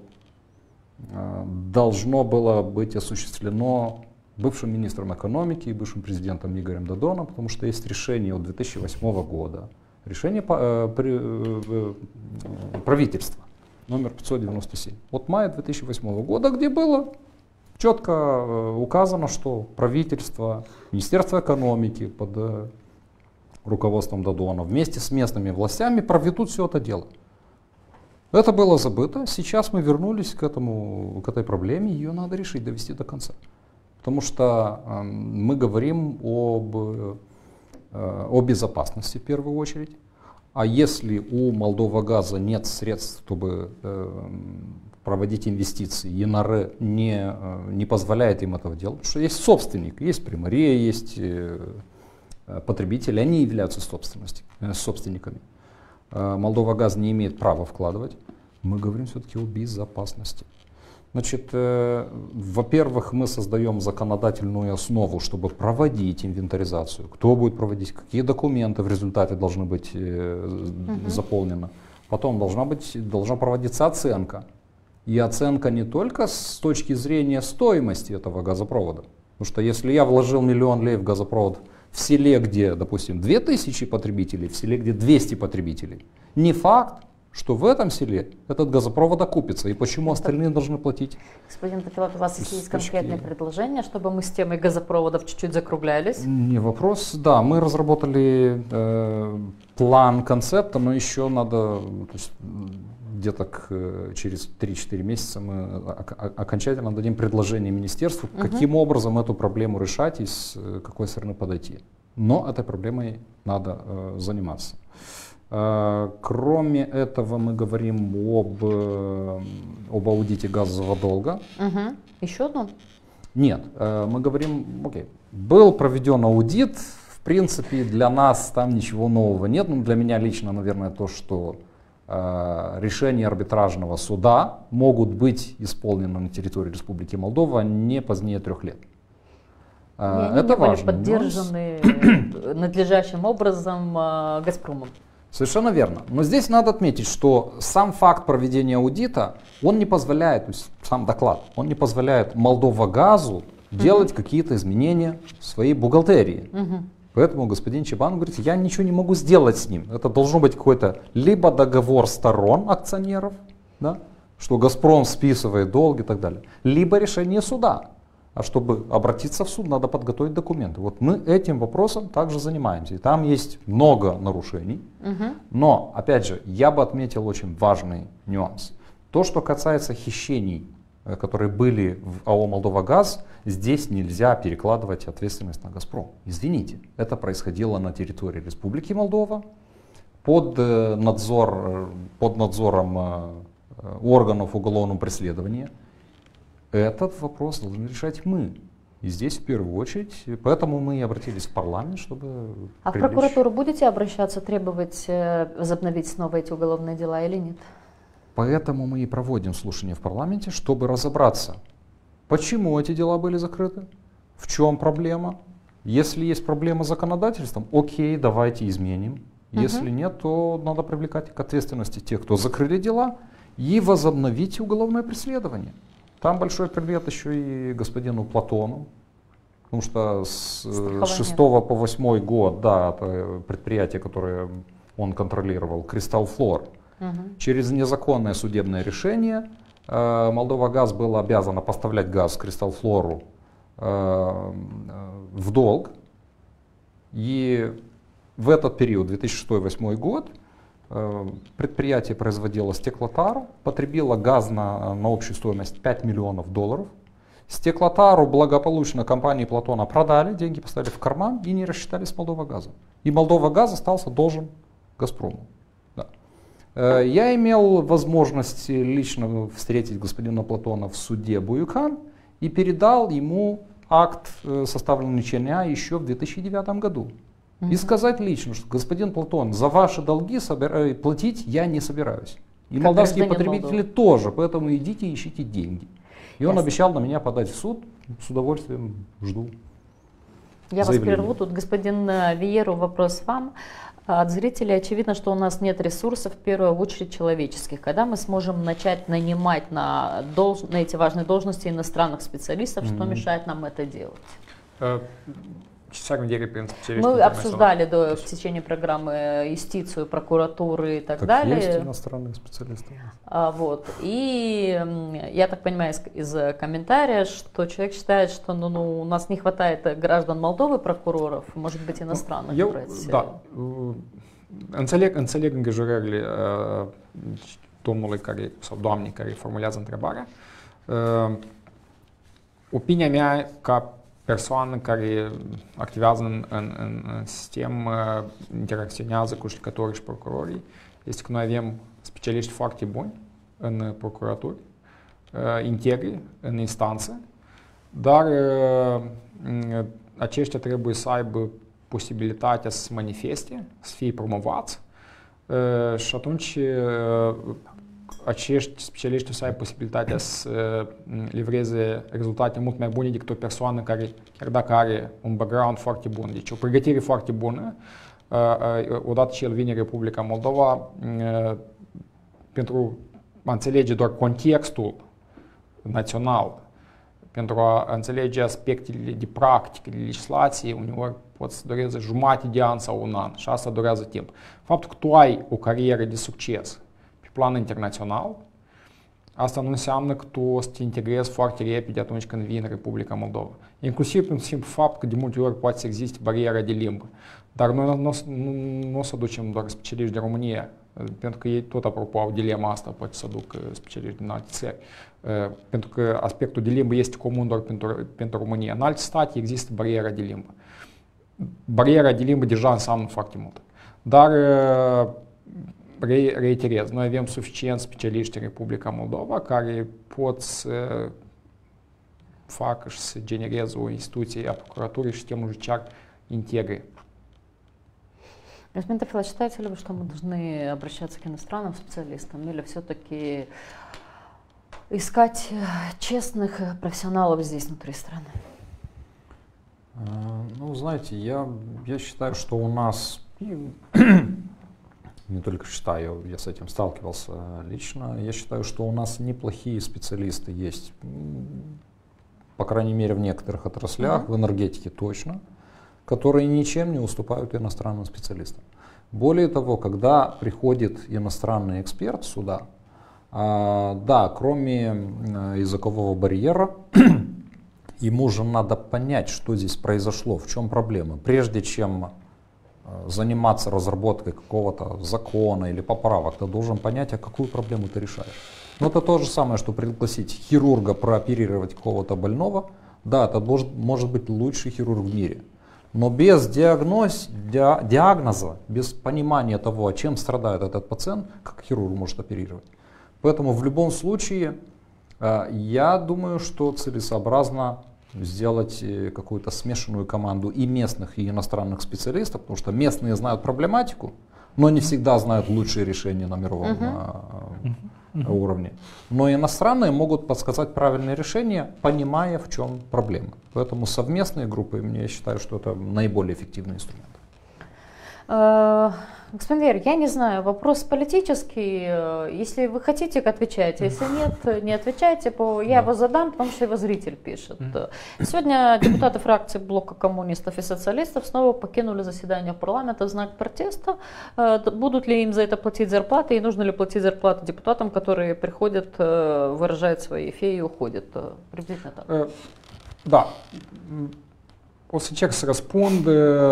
э, должно было быть осуществлено бывшим министром экономики и бывшим президентом Игорем Додоном, потому что есть решение от две тысячи восьмого года, решение э, при, э, правительства номер пятьсот девяносто семь от мая две тысячи восьмого года, где было четко э, указано, что правительство, Министерство экономики под э, руководством Додона вместе с местными властями проведут все это дело. Это было забыто, сейчас мы вернулись к, этому, к этой проблеме, ее надо решить, довести до конца. Потому что э, мы говорим об, э, о безопасности в первую очередь. А если у Молдовагаза нет средств, чтобы э, проводить инвестиции. ЕНР не, не позволяет им этого делать, потому что есть собственник, есть примария, есть потребители, они являются собственниками. Молдова-Газ не имеет права вкладывать. Мы говорим все-таки о безопасности. Значит, э, во-первых, мы создаем законодательную основу, чтобы проводить инвентаризацию. Кто будет проводить, какие документы в результате должны быть э, угу. заполнены. Потом должна, быть, должна проводиться оценка. И оценка не только с точки зрения стоимости этого газопровода. Потому что если я вложил миллион лей в газопровод в селе, где, допустим, две тысячи потребителей, в селе, где двести потребителей, не факт, что в этом селе этот газопровод окупится. И почему остальные должны платить? Господин Тафилат, у вас есть, есть конкретные предложения, чтобы мы с темой газопроводов чуть-чуть закруглялись? Не вопрос. Да, мы разработали э, план концепта, но еще надо, то есть, где-то к, через три-четыре месяца мы окончательно дадим предложение министерству, угу. каким образом эту проблему решать и с какой стороны подойти. Но этой проблемой надо э, заниматься. Кроме этого, мы говорим об, об аудите газового долга. Угу. Еще одно? Нет, мы говорим, окей, был проведен аудит, в принципе, для нас там ничего нового нет, но для меня лично, наверное, то, что э, решения арбитражного суда могут быть исполнены на территории Республики Молдова не позднее трех лет. И они это не важно. Были поддержаны надлежащим образом э, Газпромом. Совершенно верно. Но здесь надо отметить, что сам факт проведения аудита, он не позволяет, то есть сам доклад, он не позволяет Молдова-Газу uh-huh. делать какие-то изменения в своей бухгалтерии. Uh-huh. Поэтому господин Чебан говорит, я ничего не могу сделать с ним. Это должно быть какой-то либо договор сторон акционеров, да, что Газпром списывает долг и так далее, либо решение суда. А чтобы обратиться в суд, надо подготовить документы. Вот мы этим вопросом также занимаемся. И там есть много нарушений. Угу. Но, опять же, я бы отметил очень важный нюанс. То, что касается хищений, которые были в АО «Молдова-Газ», здесь нельзя перекладывать ответственность на «Газпром». Извините, это происходило на территории Республики Молдова под, надзор, под надзором органов уголовного преследования. Этот вопрос должны решать мы. И здесь в первую очередь, поэтому мы и обратились в парламент, чтобы... А привлечь... в прокуратуру будете обращаться, требовать возобновить снова эти уголовные дела или нет? Поэтому мы и проводим слушания в парламенте, чтобы разобраться, почему эти дела были закрыты, в чем проблема. Если есть проблема с законодательством, окей, давайте изменим. Если угу. нет, то надо привлекать к ответственности тех, кто закрыли дела, и возобновить уголовное преследование. Там большой привет еще и господину Платону, потому что с, с шестого по восьмой год, да, это предприятие, которое он контролировал, Кристалл Флор, угу. через незаконное судебное решение э, Молдова-Газ была обязана поставлять газ Кристалл Флору э, в долг. И в этот период, две тысячи шестой — две тысячи восьмой год, предприятие производило стеклотару, потребило газ на, на общую стоимость пять миллионов долларов. Стеклотару благополучно компании Платона продали, деньги поставили в карман и не рассчитались с Молдова-Газом. И Молдова-Газ остался должен Газпрому. Да. Я имел возможность лично встретить господина Платона в суде Буюкан и передал ему акт, составленный ЧНА еще в две тысячи девятом году. И сказать лично, что господин Платон, за ваши долги собира... платить я не собираюсь. И как молдавские потребители Молдовы. Тоже, поэтому идите и ищите деньги. И Ясно. Он обещал на меня подать в суд, с удовольствием жду. Я заявление. Вас прерву. Тут, господин Виеру, вопрос вам. От зрителей очевидно, что у нас нет ресурсов, в первую очередь человеческих. Когда мы сможем начать нанимать на, долж... на эти важные должности иностранных специалистов, mm-hmm. что мешает нам это делать? Uh, Мы обсуждали до, в течение программы юстицию, прокуратуры и так, так далее. Есть иностранные специалисты. А, вот. И я так понимаю из, из комментария, что человек считает, что ну, ну, у нас не хватает граждан Молдовы, прокуроров, может быть иностранных Eu, брать. Da. Înțeleg, înțeleg îngrijorările uh, domnului care, sau doamnei care formulează întrebarea. Uh, opinia mea ca persoană care activează în, în, în sistem, interacționează cu judecătorii și procurorii, este că noi avem specialiști foarte buni în procuraturi integri în instanță, dar aceștia trebuie să aibă posibilitatea să se manifeste, să fie promovați și atunci acești specialiști să aibă posibilitatea să livreze rezultate mult mai bune decât o persoană care, chiar dacă are un background foarte bun, deci o pregătire foarte bună, odată ce el vine în Republica Moldova, pentru a înțelege doar contextul național, pentru a înțelege aspectele de practică, de legislație, uneori pot să dureze jumătate de an sau un an și asta durează timp. Faptul că tu ai o carieră de succes pe plan internațional, asta nu înseamnă că tu o să te integrezi foarte repede atunci când vii în Republica Moldova. Inclusiv prin simplu fapt că de multe ori poate să existe bariera de limbă. Dar noi nu, nu, nu o să aducem doar specialiști de România, pentru că ei tot, apropo, au dilema asta, poate să aduc specialiști din alte țări. Pentru că aspectul de limbă este comun doar pentru, pentru România. În alte state există bariera de limbă. Bariera de limbă deja înseamnă foarte mult. Dar, re, reiterez, noi avem suficient specialiști în Republica Moldova care pot să facă și să genereze o instituție a procuraturii și sistemul judiciar интегры. Господин Тафила, считаете ли вы, что мы должны обращаться к иностранным специалистам или все-таки искать честных профессионалов здесь, внутри страны? Ну, знаете, я, я считаю, что у нас, не только считаю, я с этим сталкивался лично, я считаю, что у нас неплохие специалисты есть, по крайней мере, в некоторых отраслях, mm-hmm. в энергетике точно, которые ничем не уступают иностранным специалистам. Более того, когда приходит иностранный эксперт сюда, а, да, кроме а, языкового барьера, ему же надо понять, что здесь произошло, в чем проблема, прежде чем а, заниматься разработкой какого-то закона или поправок, ты должен понять, а какую проблему ты решаешь. Но это то же самое, что пригласить хирурга прооперировать какого-то больного. Да, это может, может быть лучший хирург в мире. Но без диагноз, ди, диагноза, без понимания того, чем страдает этот пациент, как хирург может оперировать. Поэтому в любом случае, э, я думаю, что целесообразно сделать какую-то смешанную команду и местных, и иностранных специалистов, потому что местные знают проблематику, но не всегда знают лучшие решения на мировом uh-huh. uh, уровне. Но иностранные могут подсказать правильные решения, понимая, в чем проблема. Поэтому совместные группы, я считаю, что это наиболее эффективный инструмент. Uh, господин Вер, я не знаю, вопрос политический. Если вы хотите, отвечайте. Если нет, не отвечайте. Я его задам, потому что его зритель пишет. Сегодня депутаты фракции блока коммунистов и социалистов снова покинули заседание парламента в знак протеста. Будут ли им за это платить зарплаты и нужно ли платить зарплаты депутатам, которые приходят, выражают свои феи и uходят? Приблизительно так. Da. O să încerc să răspund.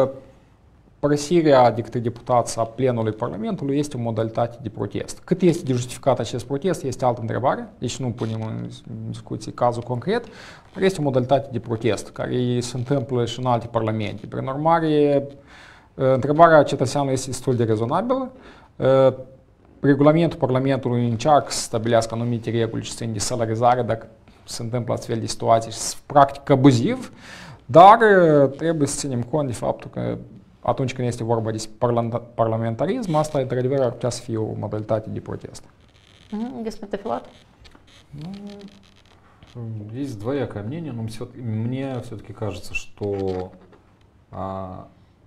Părăsirea de către deputați a plenului Parlamentului este o modalitate de protest. Cât este de justificat acest protest este altă întrebare, deci nu punem în discuție cazul concret, dar este o modalitate de protest care se întâmplă și în alte parlamente. Prin urmare, întrebarea cetățeanului este destul de rezonabilă. Regulamentul Parlamentului încearcă să stabilească anumite reguli ce țin de salarizare dacă se întâmplă astfel de situații și se practică abuziv, dar trebuie să ținem cont de faptul că atunci când este vorba de parlamentarism, asta, într-adevăr, ar putea să fie o modalitate de protest. Господин Тафилат? Ну, есть двоякое мнение, но мне все-таки кажется, что а,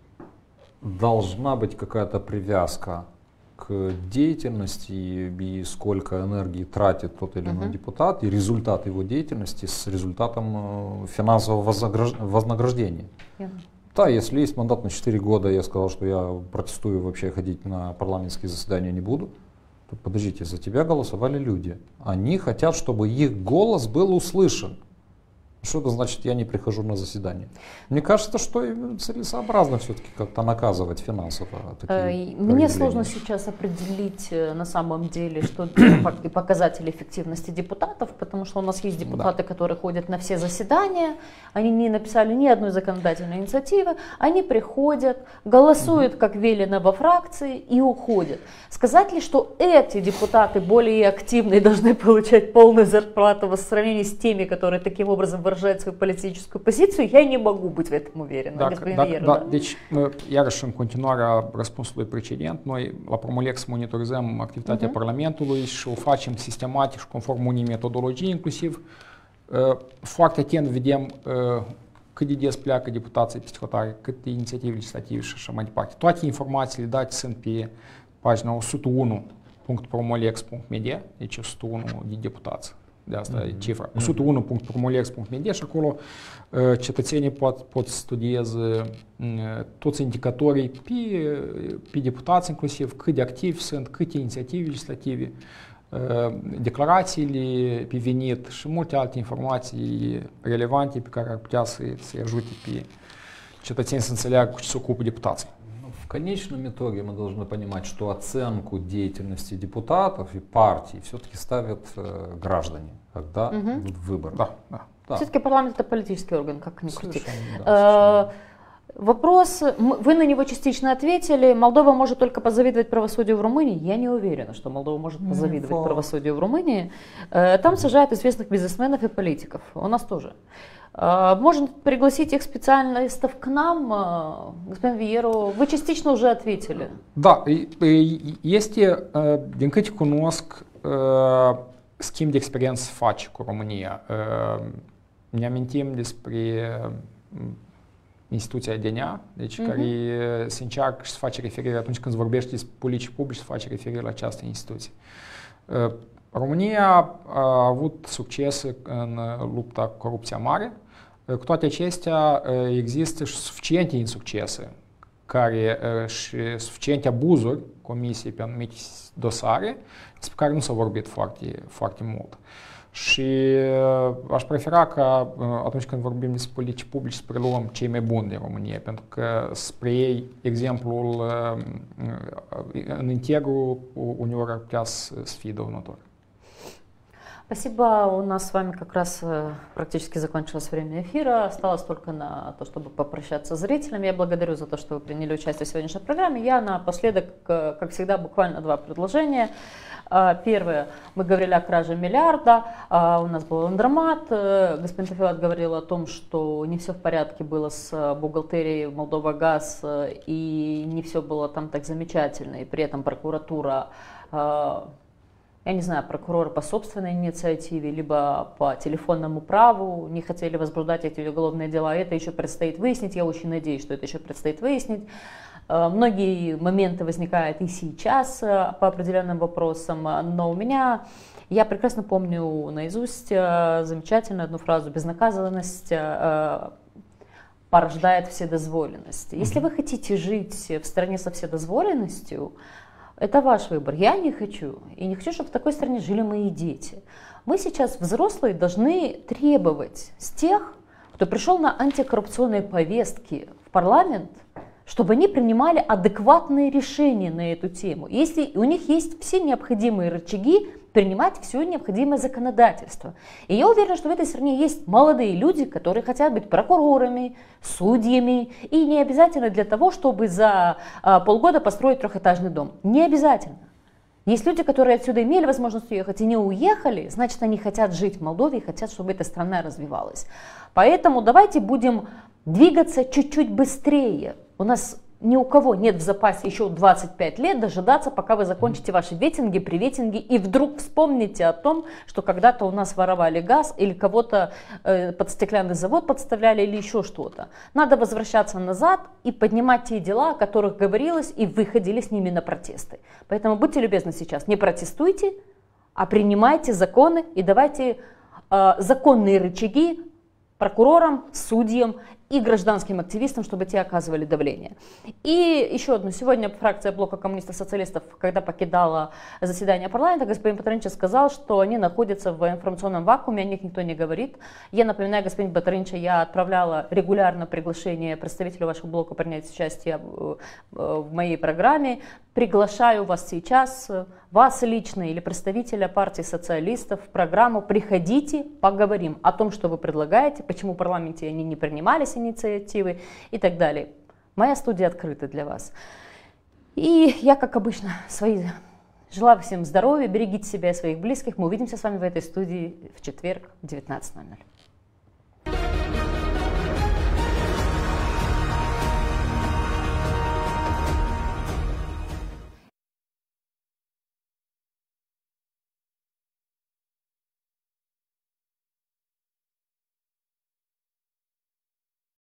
должна быть какая-то привязка к деятельности и сколько энергии тратит тот или иной uh-huh. депутат, и результат его деятельности с результатом финансового вознаграждения. Yeah. Да, если есть мандат на четыре года, я сказал, что я протестую, вообще ходить на парламентские заседания не буду, то подождите, за тебя голосовали люди. Они хотят, чтобы их голос был услышан. Что это значит, я не прихожу на заседание? Мне кажется, что целесообразно все-таки как-то наказывать финансово такие Мне сложно сейчас определить на самом деле, что показатели эффективности депутатов, потому что у нас есть депутаты, да. которые ходят на все заседания, они не написали ни одной законодательной инициативы, они приходят, голосуют, угу. как велено во фракции и уходят. Сказать ли, что эти депутаты более активные должны получать полную зарплату в сравнении с теми, которые таким образом выражают свою политическую позицию, я не могу быть в этом уверена. Da, da, da, deci, iarăși în continuarea răspunsului precedent, noi la Promolex monitorizăm activitatea uh-huh. Parlamentului și o facem sistematic și conform unei metodologii, inclusiv foarte atent vedem cât de des pleacă deputații peste hotare, câte inițiative legislative și așa mai departe. Toate informațiile date sunt pe pagina o sută unu punct promolex punct media, deci o sută unu de deputați. De asta mm-hmm. e cifra. o sută unu punct promolex punct media și acolo uh, cetățenii pot, pot studieze uh, toți indicatorii pe, pe deputați, inclusiv cât de activi sunt, câte inițiative legislative, uh, declarațiile pe venit și multe alte informații relevante pe care ar putea să, să ajute pe cetățeni să înțeleagă cu ce se ocupă deputații. В конечном итоге мы должны понимать, что оценку деятельности депутатов и партий все-таки ставят э, граждане, когда угу. идут выборы. Да, да. Да. Все-таки парламент это политический орган, как ни крути. Да, вопрос, вы на него частично ответили. Молдова может только позавидовать правосудию в Румынии. Я не уверена, что Молдова может позавидовать mm, правосудию в Румынии. Там сажают известных бизнесменов и политиков. У нас тоже. Можно пригласить их специалистов к нам. Господин Vieru, вы частично уже ответили. Da, este, din câte cunosc, schimb de experiență se face cu România. Ne amintim despre instituția D N A, deci uh-huh. care se încearcă și se face referire atunci când se vorbește despre politici publici, se face referire la această instituție. România a avut succese în lupta cu corupția mare. Cu toate acestea există și suficiente insuccese care, și suficiente abuzuri comise pe anumite dosare despre care nu s-a vorbit foarte, foarte mult. Și aș prefera ca atunci când vorbim despre politici publice să preluăm cei mai buni din România, pentru că spre ei exemplul în integru uneori ar putea să fie dăunător. Спасибо. У нас с вами как раз практически закончилось время эфира. Осталось только на то, чтобы попрощаться с зрителями. Я благодарю за то, что вы приняли участие в сегодняшней программе. Я напоследок, как всегда, буквально два предложения. Первое. Мы говорили о краже миллиарда. У нас был Ландромат. Господин Тафилат говорил о том, что не все в порядке было с бухгалтерией Молдова-Газ и не все было там так замечательно. И при этом прокуратура... Я не знаю, прокуроры по собственной инициативе, либо по телефонному праву не хотели возбуждать эти уголовные дела. Это еще предстоит выяснить. Я очень надеюсь, что это еще предстоит выяснить. Многие моменты возникают и сейчас по определенным вопросам, но у меня, я прекрасно помню наизусть замечательно одну фразу: безнаказанность порождает вседозволенность. Если вы хотите жить в стране со вседозволенностью, это ваш выбор. Я не хочу. И не хочу, чтобы в такой стране жили мои дети. Мы сейчас, взрослые, должны требовать с тех, кто пришел на антикоррупционные повестки в парламент, чтобы они принимали адекватные решения на эту тему. Если у них есть все необходимые рычаги принимать все необходимое законодательство. И я уверена, что в этой стране есть молодые люди, которые хотят быть прокурорами, судьями. И не обязательно для того, чтобы за а, полгода построить трехэтажный дом. Не обязательно. Есть люди, которые отсюда имели возможность уехать и не уехали, значит, они хотят жить в Молдове и хотят, чтобы эта страна развивалась. Поэтому давайте будем двигаться чуть-чуть быстрее. У нас ни у кого нет в запасе еще двадцать пять лет дожидаться, пока вы закончите ваши ветинги, приветинги, и вдруг вспомните о том, что когда-то у нас воровали газ или кого-то э, под стеклянный завод подставляли или еще что-то. Надо возвращаться назад и поднимать те дела, о которых говорилось, и выходили с ними на протесты. Поэтому будьте любезны сейчас, не протестуйте, а принимайте законы и давайте э, законные рычаги прокурорам, судьям и гражданским активистам, чтобы те оказывали давление. И еще одно. Сегодня фракция блока коммунистов-социалистов, когда покидала заседание парламента, господин Батаринча сказал, что они находятся в информационном вакууме, о них никто не говорит. Я напоминаю, господин Батаринча, я отправляла регулярно приглашение представителю вашего блока принять участие в моей программе. Приглашаю вас сейчас, вас лично или представителя партии социалистов в программу. Приходите, поговорим о том, что вы предлагаете, почему в парламенте они не принимались инициативы и так далее. Моя студия открыта для вас. И я, как обычно, свои желаю всем здоровья, берегите себя и своих близких. Мы увидимся с вами в этой студии в четверг в девятнадцать ноль ноль.